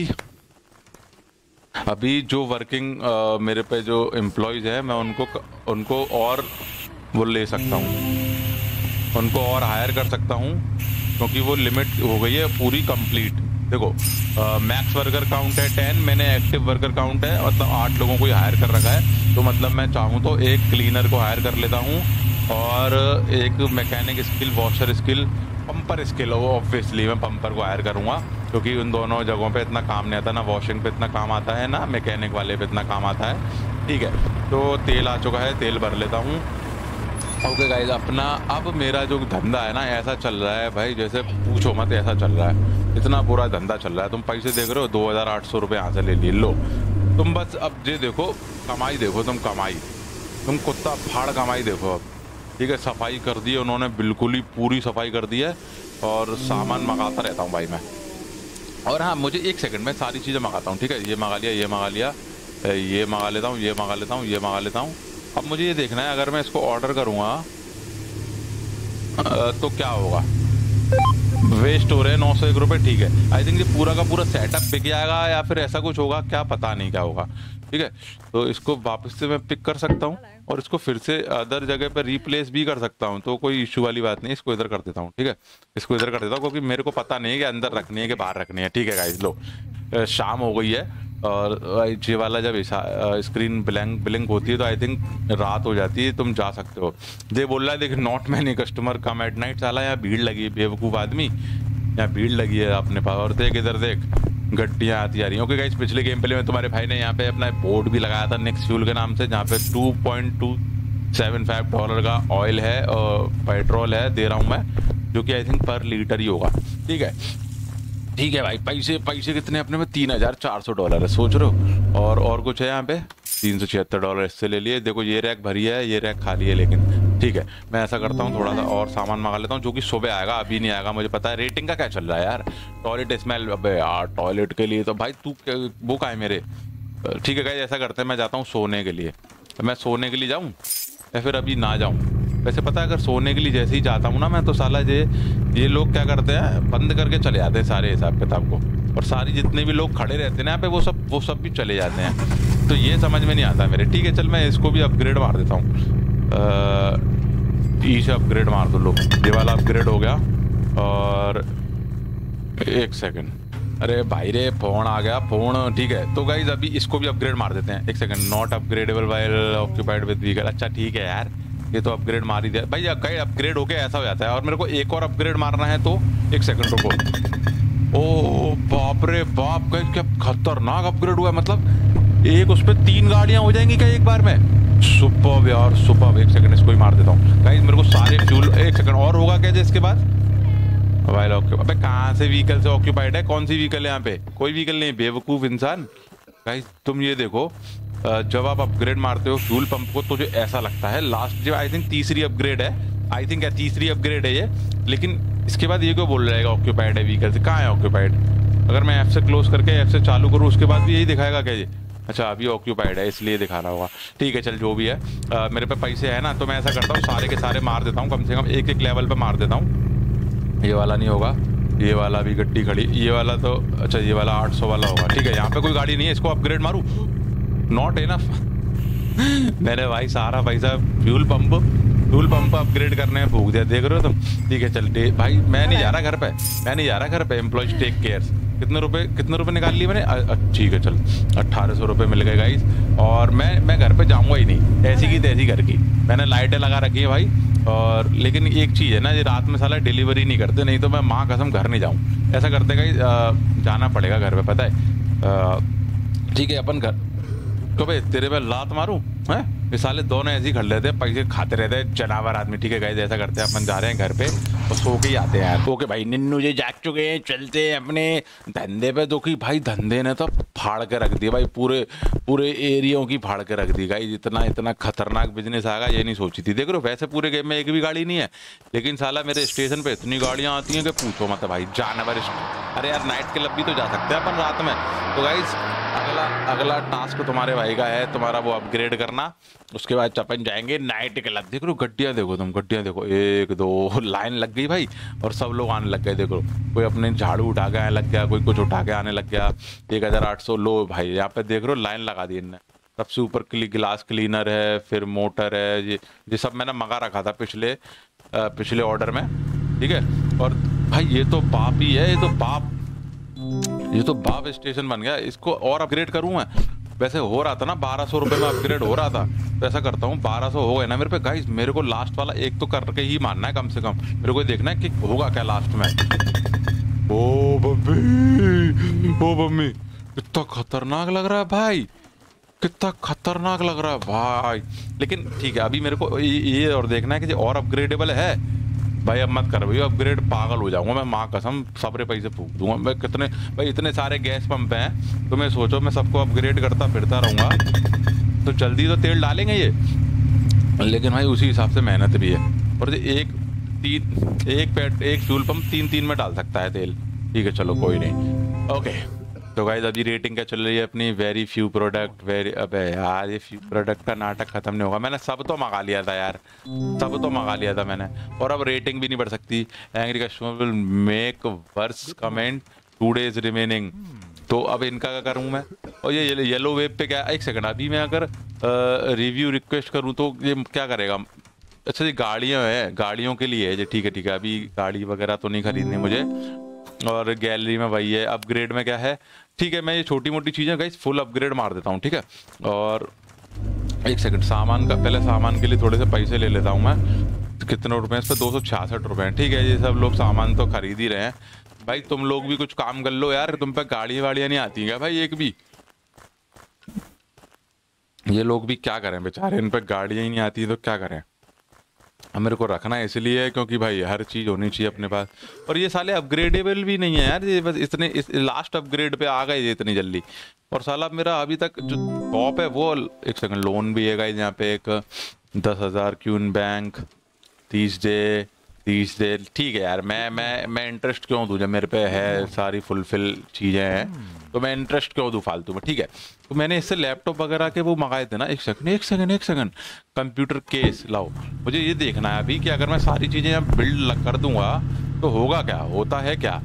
अभी जो वर्किंग आ, मेरे पे जो एम्प्लॉयज़ हैं, मैं उनको उनको और वो ले सकता हूँ, उनको और हायर कर सकता हूँ, क्योंकि वो लिमिट हो गई है पूरी कंप्लीट। देखो मैक्स वर्कर काउंट है टेन, मैंने एक्टिव वर्कर काउंट है मतलब आठ लोगों को ही हायर कर रखा है। तो मतलब मैं चाहूँ तो एक क्लीनर को हायर कर लेता हूँ और एक mechanic skill, washer skill, pumper skill, वो ऑब्वियसली मैं पंपर को हायर करूँगा क्योंकि उन दोनों जगहों पे इतना काम नहीं आता, ना वॉशिंग पे इतना काम आता है, ना मैकेनिक वाले पे इतना काम आता है। ठीक है, तो तेल आ चुका है, तेल भर लेता हूँ। ओके गाइस, अपना अब मेरा जो धंधा है ना ऐसा चल रहा है भाई, जैसे पूछो मत, ऐसा चल रहा है, इतना बुरा धंधा चल रहा है। तुम पैसे देख रहे हो, दो हज़ार आठ सौ रुपये यहाँ से ले लिए, लो तुम बस। अब ये देखो कमाई, देखो तुम कमाई, तुम कुत्ता फाड़ कमाई देखो अब। ठीक है, सफाई कर दी है उन्होंने, बिल्कुल ही पूरी सफाई कर दी है, और सामान मंगाता रहता हूँ भाई मैं। और हाँ, मुझे एक सेकंड में सारी चीज़ें मंगाता हूँ। ठीक है, ये मंगा लिया, ये मंगा लिया, ये मंगा लेता हूँ, ये मंगा लेता हूँ, ये मंगा लेता हूँ। अब मुझे ये देखना है, अगर मैं इसको ऑर्डर करूँगा तो क्या होगा। वेस्ट हो रहे हैं नौ सौ एक रुपये। ठीक है, आई थिंक ये पूरा का पूरा सेटअप बिक जाएगा या फिर ऐसा कुछ होगा, क्या पता नहीं क्या होगा। ठीक है, तो इसको वापस से मैं पिक कर सकता हूँ और इसको फिर से अदर जगह पर रिप्लेस भी कर सकता हूँ, तो कोई इशू वाली बात नहीं। इसको इधर कर देता हूँ। ठीक है, इसको इधर कर देता हूँ, क्योंकि मेरे को पता नहीं है कि अंदर रखनी है कि बाहर रखनी है। ठीक है गाइस, लो शाम हो गई है, और ये वाला जब स्क्रीन ब्लैंक ब्लिंक होती है तो आई थिंक रात हो जाती है, तुम जा सकते हो। ये बोल रहा है देख, not many customer come at night. साला यहाँ भीड़ लगी है, बेवकूफ़ आदमी, यहाँ भीड़ लगी है अपने पास। और देख इधर देख, गड्डियाँ आती आ रही हैं। ओके गाइस, पिछले गेम प्ले में तुम्हारे भाई ने यहाँ पे अपना बोर्ड भी लगाया था नेक्स्ट फ्यूल के नाम से, जहाँ पे two point two seven five dollar का ऑयल है और पेट्रोल है, दे रहा हूँ मैं, जो कि आई थिंक पर लीटर ही होगा। ठीक है, ठीक है भाई, पैसे पैसे कितने अपने में, तीन हजार चार सौ डॉलर है, सोच रहे हो। और और कुछ है यहाँ पे, तीन सौ छिहत्तर डॉलर इससे ले लिए। देखो ये रैक भरी है, ये रैक खाली है, लेकिन ठीक है, मैं ऐसा करता हूँ, थोड़ा सा और सामान मंगा लेता हूँ, जो कि सुबह आएगा, अभी नहीं आएगा, मुझे पता है। रेटिंग का क्या चल रहा है यार, टॉयलेट स्मेल, अबे यार टॉयलेट के लिए तो भाई तू वो का है मेरे। ठीक है गाइस, ऐसा करते हैं, मैं जाता हूँ सोने के लिए। मैं सोने के लिए जाऊँ या फिर अभी ना जाऊँ। वैसे पता है, अगर सोने के लिए जैसे ही जाता हूँ ना मैं, तो साला ये ये लोग क्या करते हैं, बंद करके चले जाते हैं सारे हिसाब किताब को, और सारी जितने भी लोग खड़े रहते हैं ना यहाँ पे, वो सब वो सब भी चले जाते हैं। तो ये समझ में नहीं आता मेरे। ठीक है, चल मैं इसको भी अपग्रेड मार देता हूँ, ई से अपग्रेड मार दो। लो ये वाला अपग्रेड हो गया। और एक सेकेंड, अरे भाई रे फोन आ गया, फोन। ठीक है, तो गाइज अभी इसको भी अपग्रेड मार देते हैं। एक second, not upgradable while occupied with vehicle. अच्छा ठीक है यार, ये तो अपग्रेड मार ही दिया भाई। कहीं अपग्रेड होके ऐसा हो जाता है, और मेरे को एक और अपग्रेड मारना है, तो एक सेकंड रुको। ओ बाप रे बाप, गाइस क्या खतरनाक अपग्रेड हुआ है। मतलब एक उस पर तीन गाड़ियां हो जाएंगी क्या एक बार में। सुपर्ब यार, सुपर्ब। एक सेकंड, इसको ही मार देता हूँ गाइस, मेरे को सारे फ्यूल। एक सेकंड, और होगा क्या इसके बाद, मोबाइल ऑक्यूपाइड। अबे कहाँ से व्हीकल से ऑक्यूपाइड है, कौन सी व्हीकल है यहाँ पे, कोई व्हीकल नहीं, बेवकूफ इंसान। गाइस तुम ये देखो, जब आप अपग्रेड मारते हो फ्यूल पंप को, तो जो ऐसा लगता है लास्ट, जो आई थिंक तीसरी अपग्रेड है, आई थिंक तीसरी अपग्रेड है ये, लेकिन इसके बाद ये क्यों बोल रहेगा ऑक्यूपाइड है व्हीकल से। कहाँ है ऑक्यूपाइड, अगर मैं एफ से क्लोज करके एफ से चालू करूँ, उसके बाद भी यही दिखाएगा क्या ये। अच्छा अभी ऑक्यूपाइड है, इसलिए दिखा रहा होगा। ठीक है चल, जो भी है, आ, मेरे पे पैसे है ना, तो मैं ऐसा करता हूँ, सारे के सारे मार देता हूँ, कम से कम एक एक लेवल पे मार देता हूँ। ये वाला नहीं होगा, ये वाला भी गड्डी खड़ी, ये वाला तो अच्छा, ये वाला आठ सौ वाला होगा। ठीक है, यहाँ पे कोई गाड़ी नहीं है, इसको अपग्रेड मारूँ, नॉट इनफ। मेरे भाई सारा पैसा fuel pump fuel pump upgrade करने में फूक दिया, देख रहे हो तुम। ठीक है चल भाई, मैं नहीं जा रहा घर पे, मैं नहीं जा रहा घर पे। Employees take care. कितने रुपए कितने रुपए निकाल लिए मैंने, ठीक है चल, अट्ठारह सौ रुपये मिल गए गाइस। और मैं मैं घर पे जाऊंगा ही नहीं, ऐसी की तैसी घर की। मैंने लाइटें लगा रखी है भाई। और लेकिन एक चीज़ है ना, ये रात में साला डिलीवरी नहीं करते, नहीं तो मैं माँ कसम घर नहीं जाऊँ। ऐसा करते गाइस, जाना पड़ेगा घर पे, पता है। ठीक है, अपन घर तो भाई तेरे पे लात मारूं हैं, ये साले दोनों ऐसे ही खड़ लेते हैं, पैसे खाते रहते हैं, जनावर आदमी। ठीक है गाइस, ऐसा करते हैं, अपन जा रहे हैं घर पे और सो के ही आते हैं यार। ओके भाई, निन्नू जी जाग चुके हैं, चलते हैं अपने धंधे पे। तो कि भाई धंधे ने तो फाड़ के रख दिया भाई, पूरे पूरे एरियो की फाड़ के रख दी गाइस। इतना इतना खतरनाक बिजनेस आएगा ये नहीं सोची थी। देख रहे हो, वैसे पूरे गेम में एक भी गाड़ी नहीं है, लेकिन साला मेरे स्टेशन पे इतनी गाड़ियाँ आती हैं कि पूछो मत भाई, जानवर। अरे यार नाइट क्लब भी तो जा सकते हैं अपन रात में। तो गाइस अगला अगला टास्क तुम्हारे भाई का है, तुम्हारा वो अपग्रेड करना। उसके बाद अपन जाएंगे नाइट क्लब। देख लो गड्डियाँ, देखो तुम गड्डियाँ देखो, एक दो लाइन लग गई भाई, और सब लोग आने लग गए। देखो कोई अपने झाड़ू उठा के आने लग गया, कोई कुछ उठा के आने लग गया। एक हज़ार आठ सौ लो भाई, यहाँ पे देख रहे हो लाइन लगा दी इनने। सबसे ऊपर ग्लास क्लीनर है, फिर मोटर है, ये ये सब मैंने मंगा रखा था पिछले पिछले ऑर्डर में। ठीक है, और भाई ये तो बाप ही है, ये तो बाप ये तो बाप स्टेशन बन गया। इसको और अपग्रेड करूँ मैं, वैसे हो रहा था ना बारह सौ रुपये में अपग्रेड हो रहा था, तो ऐसा करता हूँ बारह सौ हो गए ना मेरे पे गाइस। मेरे को लास्ट वाला एक तो करके ही मानना है कम से कम, मेरे को देखना है कि होगा क्या लास्ट में। ओ बम्मी, ओ बम्मी, कितना खतरनाक लग रहा है भाई, कितना खतरनाक लग रहा है भाई। लेकिन ठीक है, अभी मेरे को ये और देखना है कि जो और अपग्रेडेबल है भाई। अब मत कर भाई अपग्रेड, पागल हो जाऊंगा मैं, माँ कसम सबरे पैसे फूक दूंगा मैं। कितने भाई, इतने सारे गैस पंप हैं, तो मैं सोचो मैं सबको अपग्रेड करता फिरता रहूंगा तो जल्दी तो तेल डालेंगे ये, लेकिन भाई उसी हिसाब से मेहनत भी है। और एक तीन एक पेट एक फ्यूल पंप तीन तीन में डाल सकता है तेल। ठीक है चलो कोई नहीं। ओके तो गाइस अभी रेटिंग क्या चल रही है अपनी? वेरी फ्यू प्रोडक्ट, वेरी, अबे यार ये फ्यू प्रोडक्ट का नाटक खत्म नहीं होगा। मैंने सब तो मंगा लिया था यार, सब तो मंगा लिया था मैंने, और अब रेटिंग भी नहीं बढ़ सकती। Angry customer will make worse comment, two days remaining. तो अब इनका क्या करूं मैं? और ये येलो वेब पे क्या, एक सेकंड, अभी मैं अगर रिव्यू रिक्वेस्ट करूं तो ये क्या करेगा? अच्छा ये गाड़ियाँ हैं, गाड़ियों के लिए है ये, ठीक है ठीक है। अभी गाड़ी वगैरह तो नहीं खरीदनी मुझे, और गैलरी में वही है। अपग्रेड में क्या है? ठीक है मैं ये छोटी मोटी चीज़ें गाइस फुल अपग्रेड मार देता हूँ, ठीक है। और एक सेकंड, सामान का पहले, सामान के लिए थोड़े से पैसे ले लेता हूँ मैं। तो कितने रुपए इस पर? दो सौ छियासठ रुपये, ठीक है। ये सब लोग सामान तो खरीद ही रहे हैं भाई, तुम लोग भी कुछ काम कर लो यार, तुम पे गाड़ियाँ वाड़ियाँ नहीं आती क्या भाई एक भी? ये लोग भी क्या करें बेचारे, इन पे गाड़ियाँ ही नहीं आती तो क्या करें। मेरे को रखना है इसलिए क्योंकि भाई हर चीज़ होनी चाहिए अपने पास। और ये साले अपग्रेडेबल भी नहीं है यार, ये बस इतने इस लास्ट अपग्रेड पे आ गए ये इतनी जल्दी। और साला मेरा अभी तक जो टॉप है वो, एक सेकंड, लोन भी है गाइस यहाँ पे, एक दस हज़ार क्यून बैंक, तीस डे तीस डे, ठीक है यार। मैं मैं मैं इंटरेस्ट क्यों दूँ जब मेरे पे है सारी फुलफिल चीज़ें हैं, तो मैं इंटरेस्ट क्यों दूँ फालतू में, ठीक है। तो मैंने इससे लैपटॉप वगैरह के वो मंगाए थे ना। एक सेकंड एक सेकंड एक सेकंड, कंप्यूटर केस लाओ, मुझे ये देखना है अभी कि अगर मैं सारी चीज़ें यहाँ बिल्ड कर दूंगा तो होगा क्या, होता है क्या।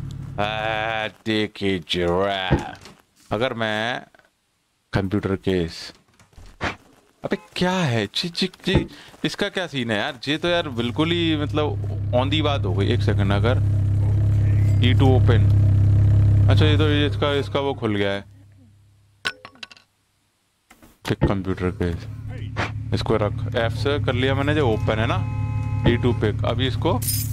देखिए अगर मैं कंप्यूटर केस, अबे क्या है ची ची ची, इसका क्या सीन है यार? ये तो यार बिल्कुल ही मतलब औंधी बात हो गई। एक सेकंड, अगर ई टू ओपन, अच्छा ये तो ये इसका इसका वो खुल गया है, कंप्यूटर केस, इसको रख, एफ से कर लिया मैंने, जो ओपन है ना ई टू पिक। अभी इसको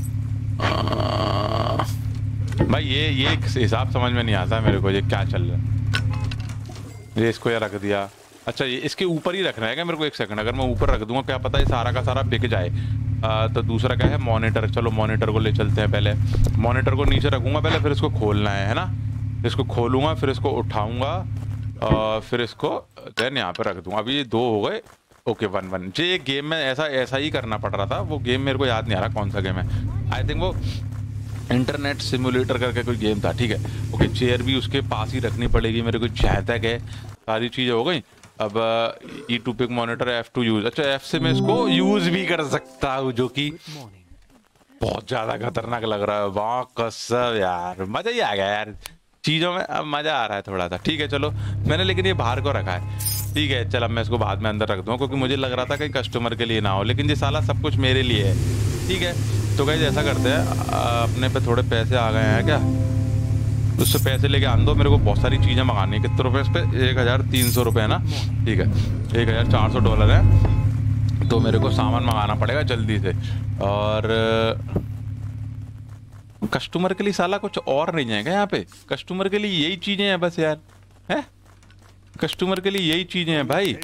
आ, भाई ये ये हिसाब समझ में नहीं आता मेरे को, ये क्या चल रहा है। ये इसको या रख दिया, अच्छा ये इसके ऊपर ही रखना है क्या मेरे को? एक सेकंड, अगर मैं ऊपर रख दूंगा क्या पता है सारा का सारा बिक जाए। आ, तो दूसरा क्या है? मॉनिटर, चलो मॉनिटर को ले चलते हैं पहले। मॉनिटर को नीचे रखूंगा पहले, फिर इसको खोलना है है ना। इसको खोलूंगा, फिर इसको उठाऊंगा, और फिर इसको देन यहाँ पे रख दूंगा। अभी ये दो हो गए, ओके वन वन। जी एक गेम में ऐसा ऐसा ही करना पड़ रहा था, वो गेम मेरे को याद नहीं आ रहा कौन सा गेम है, आई थिंक वो इंटरनेट सिमुलेटर करके कोई गेम था, ठीक है। ओके चेयर भी उसके पास ही रखनी पड़ेगी मेरे को, जहाँ तक है सारी चीज़ें हो गई। अब E to pick monitor, F to use, अच्छा एफ से मैं इसको यूज भी कर सकता हूँ, जो कि बहुत ज्यादा खतरनाक लग रहा है। वाह कसम यार, मजा ही आ गया यार चीजों में, अब मजा आ रहा है थोड़ा सा, ठीक है चलो। मैंने लेकिन ये बाहर को रखा है, ठीक है चल। अब मैं इसको बाद में अंदर रख दूँ, क्योंकि मुझे लग रहा था कहीं कस्टमर के लिए ना हो, लेकिन ये साला सब कुछ मेरे लिए है, ठीक है। तो गाइस ऐसा करते हैं, अपने पे थोड़े पैसे आ गए हैं क्या, उससे पैसे लेके आन दो। मेरे को बहुत सारी चीज़ें मंगानी है। कितने रुपए इस पे? एक हज़ार तीन सौ रुपये है ना, ठीक है। एक हज़ार चार सौ डॉलर है, तो मेरे को सामान मंगाना पड़ेगा जल्दी से। और कस्टमर के लिए साला कुछ और नहीं है क्या यहाँ पे? कस्टमर के लिए यही चीज़ें हैं बस यार, है कस्टमर के लिए यही चीज़ें हैं भाई।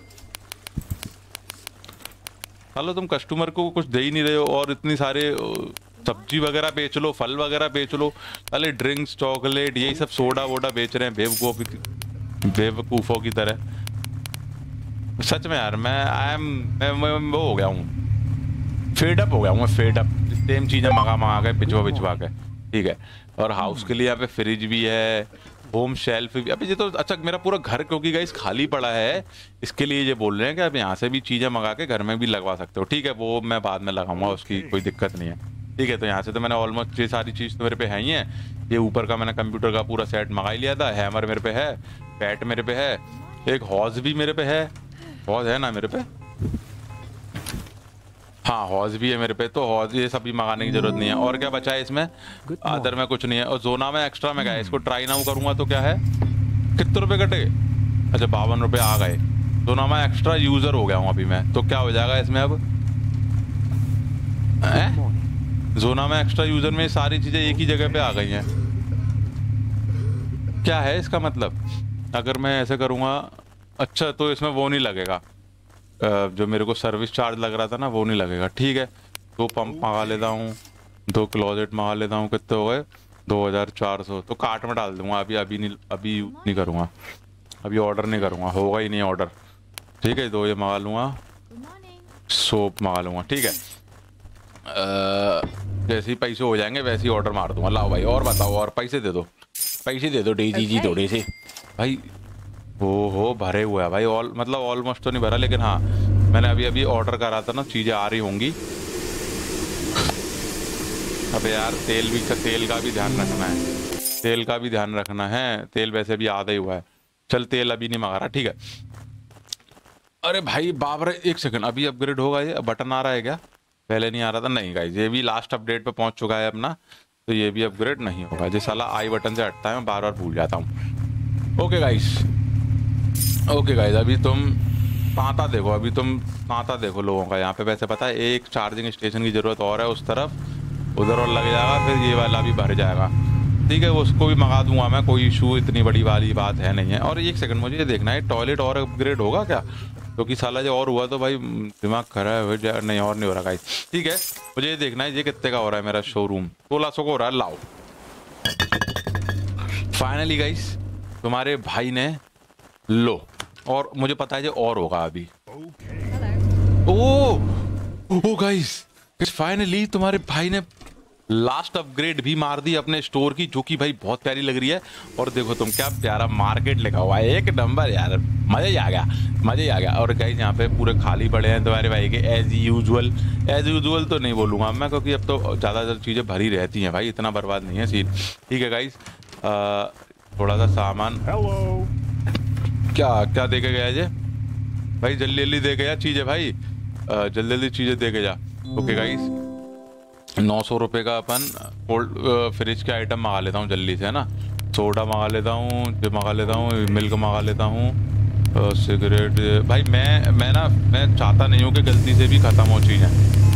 हेलो तुम कस्टमर को कुछ दे ही नहीं रहे हो, और इतनी सारे सब्जी वगैरह बेच लो, फल वगैरह बेच लो, अरे ड्रिंक्स, चॉकलेट, यही सब सोडा वोडा बेच रहे हैं बेवकूफ़ बेवकूफ़ों की तरह। सच में यार मैं आई एम मैं, मैं वो हो गया हूँ, फेड अप हो गया हूँ मैं, फेड अप सेम चीज़ें मंगा मंगा के पिछवा पिछवा के, ठीक है। और हाउस के लिए यहाँ पे फ्रिज भी है, होम शेल्फ भी। अभी ये तो अच्छा मेरा पूरा घर क्योंकि गाइस खाली पड़ा है, इसके लिए ये बोल रहे हैं कि आप यहाँ से भी चीज़ें मंगा के घर में भी लगवा सकते हो, ठीक है। वो मैं बाद में लगाऊंगा, उसकी कोई दिक्कत नहीं है, ठीक है। तो यहाँ से तो मैंने ऑलमोस्ट ये सारी चीज़ तो मेरे पे है ही है। ये ऊपर का मैंने कंप्यूटर का पूरा सेट मंगा ही लिया था, हैमर मेरे पे है, बैट मेरे पे है, एक हॉज भी मेरे पे है, हॉज है ना मेरे पे, हाँ हॉज भी है मेरे पे। तो हॉज ये सब भी मंगाने की जरूरत नहीं है। और क्या बचा है इसमें? अदर में कुछ नहीं है। और जोना में एक्स्ट्रा में गया, इसको ट्राई नाउ करूंगा तो क्या है, कितने रुपए कटे? अच्छा बावन रुपए आ गए। जोना में एक्स्ट्रा यूजर हो गया हूँ अभी मैं, तो क्या हो जाएगा इसमें अब? जोना में एक्स्ट्रा यूजर में सारी चीजें एक ही जगह पे आ गई हैं। क्या है इसका मतलब? अगर मैं ऐसे करूँगा, अच्छा तो इसमें वो नहीं लगेगा, जो मेरे को सर्विस चार्ज लग रहा था ना वो नहीं लगेगा। ठीक है, दो पंप मंगा लेता हूँ, दो क्लोजेट मंगा लेता हूँ। कितने हो गए? दो हज़ार चार सौ। तो कार्ट में डाल दूंगा अभी। अभी नहीं, अभी नहीं करूँगा, अभी ऑर्डर नहीं करूँगा, होगा ही नहीं ऑर्डर। ठीक है, दो ये मंगा लूँगा, सोप मंगा लूँगा। ठीक है, जैसे ही पैसे हो जाएंगे वैसे ही ऑर्डर मार दूंगा। लाओ भाई, और बताओ, और पैसे दे दो, पैसे दे दो डेजी जी थोड़े से भाई। ओ हो, भरे हुए है भाई, ऑल मतलब ऑलमोस्ट तो नहीं भरा, लेकिन हाँ मैंने अभी अभी ऑर्डर करा था ना, चीज़ें आ रही होंगी। अबे यार, तेल भी, तेल का भी ध्यान रखना है, तेल का भी ध्यान रखना है। तेल वैसे भी आधा ही हुआ है। चल, तेल अभी नहीं मंगा रहा। ठीक है, अरे भाई बाबरे, एक सेकंड, अभी अपग्रेड होगा ये? बटन आ रहा है क्या? पहले नहीं आ रहा था। नहीं गाइस, ये भी लास्ट अपडेट पे पहुंच चुका है अपना, तो ये भी अपग्रेड नहीं होगा। जो साला आई बटन से हटता है मैं बार बार भूल जाता हूँ। ओके गाइस, ओके गाइस, अभी तुम तांता देखो, अभी तुम तांता देखो लोगों का यहाँ पे। वैसे पता है एक चार्जिंग स्टेशन की ज़रूरत और है उस तरफ, उधर और लग जाएगा, फिर ये वाला भी भर जाएगा। ठीक है, उसको भी मंगा दूंगा मैं, कोई इशू इतनी बड़ी वाली बात है नहीं है। और एक सेकंड, मुझे ये देखना है टॉयलेट और अपग्रेड होगा क्या, क्योंकि तो साला जो और हुआ तो भाई दिमाग खराब हो जाए। नहीं, और नहीं हो रहा गाइस। ठीक है, मुझे ये देखना है ये कितने का हो रहा है मेरा शोरूम। सोलह सौ का हो रहा है। लाओ, फाइनली गाइस तुम्हारे भाई ने लो, और मुझे पता है ये और होगा अभी। ओ ओ गाइस, फाइनली तुम्हारे भाई ने लास्ट अपग्रेड भी मार दी अपने स्टोर की, जो कि भाई बहुत प्यारी लग रही है। और देखो तुम, क्या प्यारा मार्केट लिखा हुआ है, एक नंबर यार, मजा ही आ गया, मजा ही आ गया। और गाइस यहाँ पे पूरे खाली पड़े हैं तुम्हारे भाई के, एज यूजुअल। एज यूजुअल तो नहीं बोलूँगा मैं, क्योंकि अब तो ज़्यादातर चीज़ें भरी रहती हैं भाई, इतना बर्बाद नहीं है सीन। ठीक है गाइस, थोड़ा सा सामान, क्या क्या दे के गया ये भाई? जल्दी जल्दी दे गया चीज़ें भाई, जल्दी जल्दी चीज़ें दे के जा। ओके गाइस, नौ सौ रुपये का अपन कोल्ड फ्रिज के आइटम मंगा लेता हूँ जल्दी से, है ना। सोडा मंगा लेता हूँ, जो मंगा लेता हूँ, मिल्क मंगा लेता हूँ, सिगरेट। भाई मैं मैं ना मैं चाहता नहीं हूँ कि गलती से भी ख़त्म हो चीज़ें।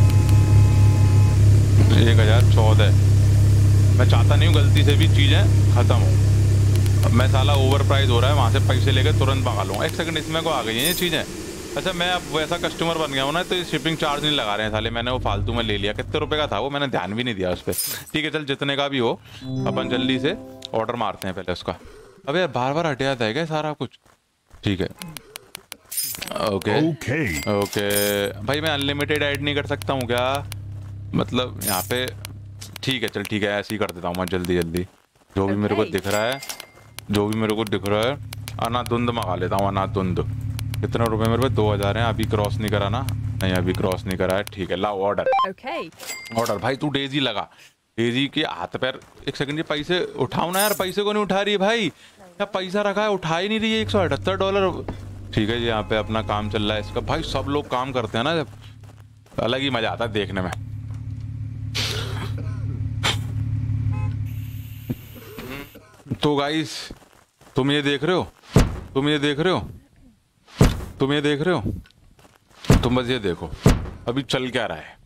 एक हज़ार चौदह, मैं चाहता नहीं हूँ गलती से भी चीज़ें ख़त्म हो। मैं साला ओवर प्राइस हो रहा है, वहाँ से पैसे लेकर तुरंत मंगा लूँगा। एक सेकंड, इसमें को आ गई हैं ये चीज़ें। अच्छा, मैं अब वैसा कस्टमर बन गया हूँ ना, तो ये शिपिंग चार्ज नहीं लगा रहे हैं साले। मैंने वो फालतू में ले लिया, कितने रुपए का था वो, मैंने ध्यान भी नहीं दिया उस पर। ठीक है, चल जितने का भी हो अपन जल्दी से ऑर्डर मारते हैं पहले उसका। अबे यार, बार बार हट जाता है क्या सारा कुछ? ठीक है, ओके ओके भाई, मैं अनलिमिटेड ऐड नहीं कर सकता हूँ क्या, मतलब यहाँ पे? ठीक है, चल ठीक है, ऐसे ही कर देता हूँ मैं जल्दी जल्दी। जो भी मेरे को दिख रहा है, जो भी मेरे को दिख रहा है, अनाधुंध मंगा लेता हूँ, अनाधुंध। कितने रुपए मेरे पे? दो हजार हैं। अभी क्रॉस नहीं करा ना? नहीं, अभी क्रॉस नहीं करा है। ठीक है, लाओ ऑर्डर। ऑर्डर भाई, तू डेजी लगा, डेजी के हाथ पैर। एक सेकंड, ये पैसे उठाओ ना यार, पैसे को नहीं उठा रही है भाई, क्या पैसा रखा है, उठा ही नहीं रही है। एक सौ अठहत्तर डॉलर। ठीक है, यहाँ पे अपना काम चल रहा है इसका। भाई सब लोग काम करते हैं ना जब, अलग ही मजा आता है देखने में। तो गाइस, तुम ये देख रहे हो, तुम ये देख रहे हो, तुम ये देख रहे हो, तुम बस ये देखो अभी चल क्या रहा है।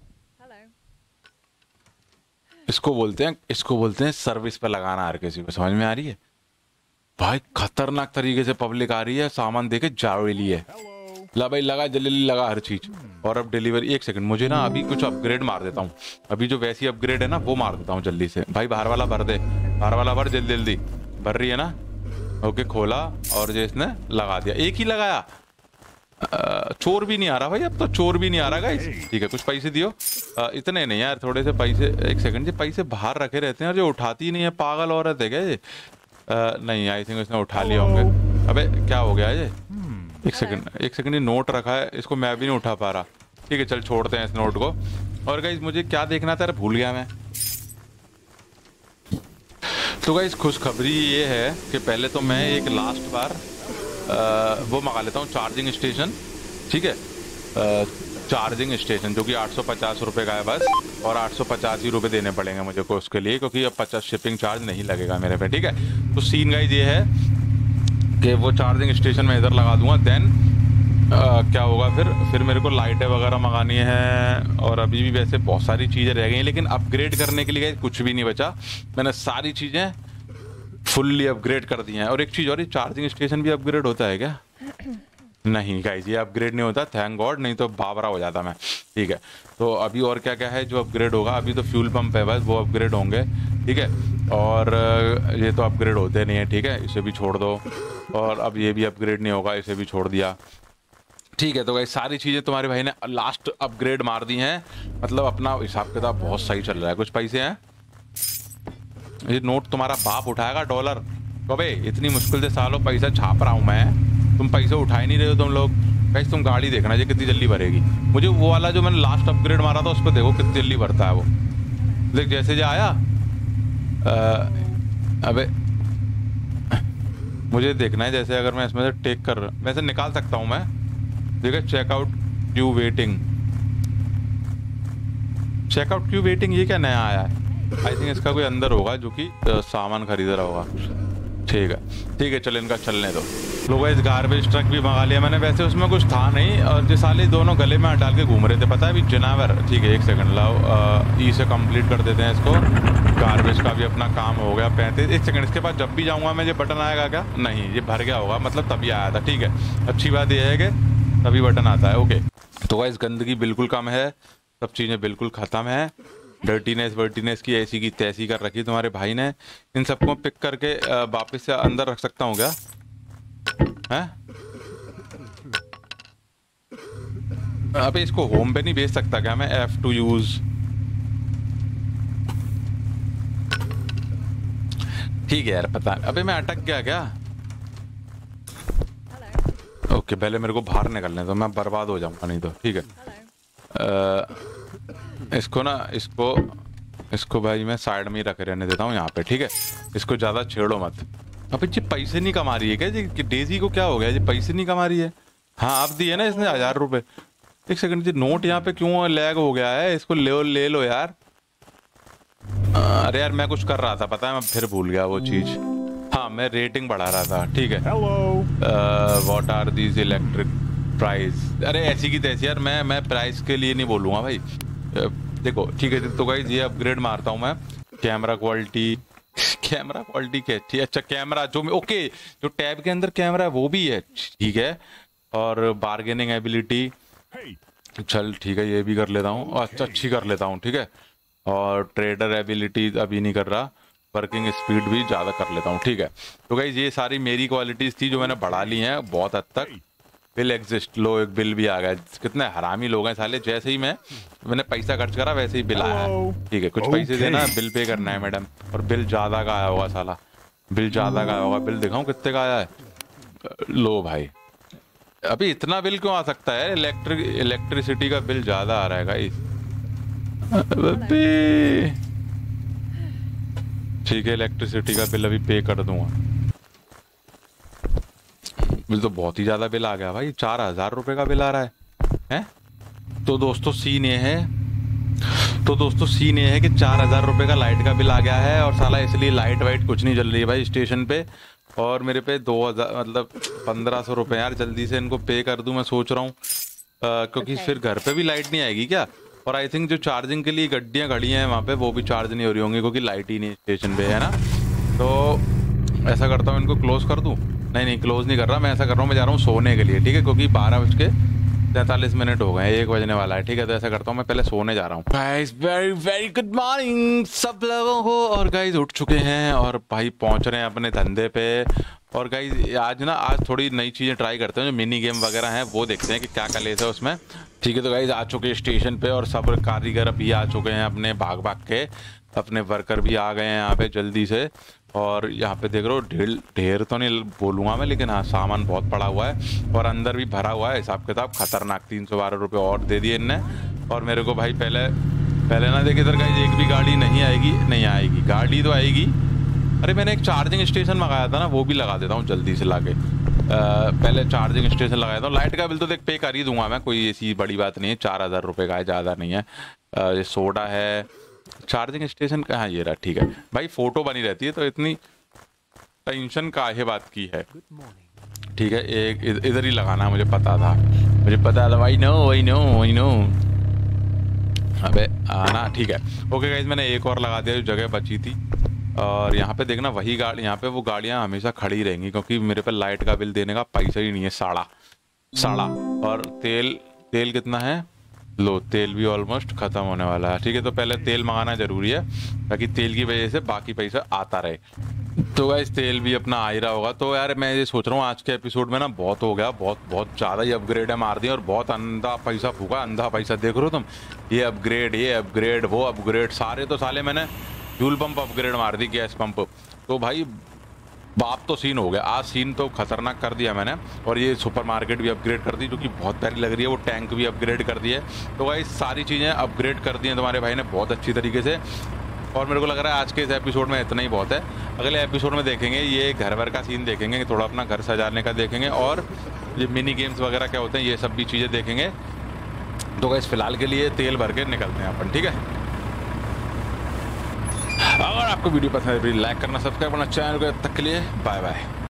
इसको बोलते हैं, इसको बोलते हैं सर्विस पे लगाना। हर किसी को समझ में आ रही है भाई? खतरनाक तरीके से पब्लिक आ रही है, सामान देके जा रही है। ला भाई, लगा जल्दी लगा हर चीज। और अब डिलीवरी। एक सेकंड, मुझे ना अभी कुछ अपग्रेड मार देता हूँ। अभी जो वैसी अपग्रेड है ना वो मार देता हूँ जल्दी से। भाई बाहर वाला भर दे, बाहर वाला भर जल्दी जल्दी। भर रही है ना? ओके, खोला और जो इसने लगा दिया। एक ही लगाया, चोर भी नहीं आ रहा भाई, अब तो चोर भी नहीं आ रहा गाइस। ठीक है, कुछ पैसे दियो। आ, इतने नहीं यार, थोड़े से पैसे। एक सेकंड, ये पैसे बाहर रखे रहते हैं और जो उठाती नहीं है, पागल औरत है क्या ये? आ, नहीं, आई थिंक इसने उठा लिया होंगे। अबे क्या हो गया ये? एक सेकंड, एक सेकंड, ये नोट रखा है, इसको मैं भी नहीं उठा पा रहा। ठीक है, चल छोड़ते हैं इस नोट को। और गाइस, मुझे क्या देखना था, भूल गया मैं। तो गाइस, खुशखबरी ये है कि पहले तो मैं एक लास्ट बार आ, वो मंगा लेता हूँ, चार्जिंग स्टेशन। ठीक है, चार्जिंग स्टेशन जो कि आठ सौ पचास रुपये का है बस, और आठ सौ पचास ही रुपये देने पड़ेंगे मुझे को उसके लिए, क्योंकि अब पचास शिपिंग चार्ज नहीं लगेगा मेरे पे। ठीक है, तो सीन गाइस ये है कि वो चार्जिंग स्टेशन में इधर लगा दूंगा। देन आ, क्या होगा फिर फिर मेरे को लाइटें वगैरह मंगानी है और अभी भी वैसे बहुत सारी चीज़ें रह गई हैं, लेकिन अपग्रेड करने के लिए कुछ भी नहीं बचा। मैंने सारी चीज़ें फुल्ली अपग्रेड कर दी हैं। और एक चीज़ और, ये चार्जिंग स्टेशन भी अपग्रेड होता है क्या? नहीं गाइस, ये अपग्रेड नहीं होता, थैंक गॉड, नहीं तो बाबरा हो जाता मैं। ठीक है, तो अभी और क्या क्या है जो अपग्रेड होगा? अभी तो फ्यूल पंप है बस, वो अपग्रेड होंगे। ठीक है, और ये तो अपग्रेड होते नहीं है। ठीक है, इसे भी छोड़ दो। और अब ये भी अपग्रेड नहीं होगा, इसे भी छोड़ दिया। ठीक है, तो गाइस सारी चीज़ें तुम्हारे भाई ने लास्ट अपग्रेड मार दी हैं। मतलब अपना हिसाब किताब बहुत सही चल रहा है। कुछ पैसे हैं, ये नोट तुम्हारा बाप उठाएगा डॉलर। कबे इतनी मुश्किल से सालों पैसा छाप रहा हूँ मैं, तुम पैसे उठा ही नहीं रहे हो तुम लोग। गाइस तुम गाड़ी देखना ये कितनी जल्दी भरेगी। मुझे वो वाला जो मैंने लास्ट अपग्रेड मारा था उस पर देखो कितनी जल्दी भरता है वो। देख जैसे जो आया। आ, अबे मुझे देखना है, जैसे अगर मैं इसमें से टेक कर वैसे निकाल सकता हूँ मैं। देखो checkout queue waiting, checkout queue waiting, ये क्या नया आया है? आई थिंक इसका कोई अंदर होगा जो कि सामान खरीद रहा होगा। ठीक है ठीक है, चल इनका चलने दो। लोगों इस गार्बेज ट्रक भी मंगा लिया मैंने, वैसे उसमें कुछ था नहीं और जो साले दोनों गले में डाल के घूम रहे थे, पता है अभी जनावर। ठीक है, एक सेकंड लाओ, ई से कंप्लीट कर देते हैं इसको। गार्बेज का भी अपना काम हो गया पैंतीस। एक सेकंड, इसके बाद जब भी जाऊँगा मैं ये बटन आएगा क्या? नहीं, ये भर गया होगा, मतलब तभी आया था। ठीक है, अच्छी बात यह है कि तभी बटन आता है। ओके, तो गाइस गंदगी बिल्कुल कम है, सब चीज़ें बिल्कुल ख़त्म है। डर्टीनेस वर्टीनेस की ऐसी की तैसी कर रखी तुम्हारे भाई ने। इन सबको पिक करके वापस से अंदर रख सकता हूँ क्या? हैं? अबे इसको होम पे नहीं भेज सकता क्या मैं? F to use. ठीक है यार, पता अबे मैं अटक गया क्या? ओके, पहले मेरे को बाहर निकलने तो मैं बर्बाद हो जाऊंगा नहीं तो। ठीक है, आ, इसको ना इसको इसको भाई मैं साइड में ही रख रहने देता हूँ यहाँ पे। ठीक है, इसको ज़्यादा छेड़ो मत। अबे जी पैसे नहीं कमा रही है क्या जी? डेजी को क्या हो गया जी, पैसे नहीं कमा रही है? हाँ, अब दिए ना इसने हजार रुपए। एक सेकंड जी, नोट यहाँ पे क्यों लैग हो गया है? इसको ले ले लो यार। अरे यार मैं कुछ कर रहा था पता है, मैं फिर भूल गया वो चीज़। हाँ, मैं रेटिंग बढ़ा रहा था। ठीक है, what are these electric price? अरे ऐसी की तैसी यार, मैं मैं प्राइस के लिए नहीं बोलूँगा भाई। uh, देखो ठीक है, तो गाइस ये अपग्रेड मारता हूँ मैं। कैमरा क्वालिटी, कैमरा क्वालिटी क्या थी? अच्छा कैमरा जो ओके, जो टैब के अंदर कैमरा है वो भी है। ठीक है, और बार्गेनिंग एबिलिटी, चल ठीक है ये भी कर लेता हूँ। अच्छा अच्छी कर लेता हूँ। ठीक है, और ट्रेडर एबिलिटी अभी नहीं कर रहा, वर्किंग स्पीड भी ज़्यादा कर लेता हूँ। ठीक है, तो गाइस ये सारी मेरी क्वालिटीज़ थी जो मैंने बढ़ा ली हैं बहुत हद तक। बिल एग्जिस्ट, लो एक बिल भी आ गया। कितने हरामी लोग हैं साले, जैसे ही मैं मैंने पैसा खर्च करा वैसे ही बिल आया है। ठीक है, कुछ पैसे देना, बिल पे करना है मैडम। और बिल ज़्यादा का आया होगा साला, बिल ज़्यादा का आया होगा। बिल दिखाऊँ कितने का आया है? लो भाई, अभी इतना बिल क्यों आ सकता है? इलेक्ट्रिक इलेक्ट्रिसिटी का बिल ज़्यादा आ रहा है गाइस। ठीक है, इलेक्ट्रिसिटी का बिल अभी पे कर दूंगा। बिल तो बहुत ही ज़्यादा बिल आ गया भाई, चार हजार रुपये का बिल आ रहा है हैं? तो दोस्तों सीन ये है तो दोस्तों सीन ये है कि चार हजार रुपये का लाइट का बिल आ गया है। और साला इसलिए लाइट वाइट कुछ नहीं जल रही है भाई स्टेशन पे। और मेरे पे दो हजार मतलब पंद्रह सौ रुपये यार, जल्दी से इनको पे कर दूं मैं सोच रहा हूँ, क्योंकि okay. फिर घर पे भी लाइट नहीं आएगी क्या? और आई थिंक जो चार्जिंग के लिए गड्डियाँ खड़ी हैं वहाँ पे वो भी चार्ज नहीं हो रही होंगी क्योंकि लाइट ही नहीं स्टेशन पे, है ना? तो ऐसा करता हूँ, इनको क्लोज कर दूँ। नहीं नहीं क्लोज नहीं कर रहा मैं, ऐसा कर रहा हूँ, मैं जा रहा हूँ सोने के लिए। ठीक है, क्योंकि बारह बज के तैंतालीस मिनट हो गए, एक बजने वाला है। ठीक है, तो ऐसा करता हूँ मैं पहले सोने जा रहा हूँ। Guys very very good morning सब लोगों को। और गाइस उठ चुके हैं और भाई पहुँच रहे हैं अपने धंधे पे। और गाइस आज ना आज थोड़ी नई चीज़ें ट्राई करते हैं, जो मिनी गेम वगैरह हैं वो देखते हैं कि क्या क्या लेते हैं उसमें। ठीक है, तो गाइस आ चुके हैं स्टेशन पे और सब कारीगर भी आ चुके हैं अपने भाग भाग के, अपने वर्कर भी आ गए हैं यहाँ पे जल्दी से। और यहाँ पे देख रहे हो ढेर ढेर तो नहीं बोलूँगा मैं, लेकिन हाँ सामान बहुत पड़ा हुआ है और अंदर भी भरा हुआ है हिसाब किताब खतरनाक। तीन सौ बारह रुपये और दे दिए इनने। और मेरे को भाई पहले पहले ना देखे इधर गाइस, एक भी गाड़ी नहीं आएगी, नहीं आएगी गाड़ी तो आएगी। अरे मैंने एक चार्जिंग स्टेशन मंगाया था ना, वो भी लगा देता हूँ जल्दी से लाके। पहले चार्जिंग स्टेशन लगाया था। लाइट का बिल तो देख पे कर ही दूंगा मैं, कोई ऐसी बड़ी बात नहीं है, चार हज़ार रुपये का है, ज़्यादा नहीं है। आ, ये सोडा है, चार्जिंग स्टेशन कहाँ, ये रहा। ठीक है भाई, फोटो बनी रहती है तो इतनी टेंशन काहे बात की है। ठीक है, एक इधर ही लगाना है, मुझे पता था, मुझे पता था, I know I know I know. अबे आना, ठीक है। ओके गाइस, मैंने एक और लगा दिया जो जगह बची थी। और यहाँ पे देखना वही गाड़ी, यहाँ पे वो गाड़ियाँ हमेशा खड़ी रहेंगी क्योंकि मेरे पे लाइट का बिल देने का पैसा ही नहीं है, साड़ा साड़ा। और तेल तेल कितना है? लो, तेल भी ऑलमोस्ट ख़त्म होने वाला है। ठीक है, तो पहले तेल मंगाना ज़रूरी है ताकि तेल की वजह से बाकी पैसा आता रहे। तो गाइस तेल भी अपना आ ही रहा होगा। तो यार मैं ये सोच रहा हूँ आज के एपिसोड में ना बहुत हो गया, बहुत बहुत ज़्यादा ही अपग्रेड है मार दिए और बहुत अंधा पैसा फूका, अंधा पैसा। देख रहे हो तुम, ये अपग्रेड, ये अपग्रेड, वो अपग्रेड, सारे तो साले मैंने फ्यूल पंप अपग्रेड मार दी, गैस पंप। तो भाई बाप तो सीन हो गया आज, सीन तो खतरनाक कर दिया मैंने। और ये सुपरमार्केट भी अपग्रेड कर दी जो कि बहुत प्यारी लग रही है, वो टैंक भी अपग्रेड कर दिए। तो भाई सारी चीज़ें अपग्रेड कर दी हैं तुम्हारे भाई ने बहुत अच्छी तरीके से। और मेरे को लग रहा है आज के इस एपिसोड में इतना ही बहुत है। अगले एपिसोड में देखेंगे ये घर वर का सीन देखेंगे, थोड़ा अपना घर सजाने का देखेंगे, और ये मिनी गेम्स वगैरह क्या होते हैं ये सब भी चीज़ें देखेंगे। तो गाइस फिलहाल के लिए तेल भर के निकलते हैं अपन, ठीक है। अगर आपको वीडियो पसंद है तो लाइक करना, सब्सक्राइब करना, चैनल को तक के लिए बाय बाय।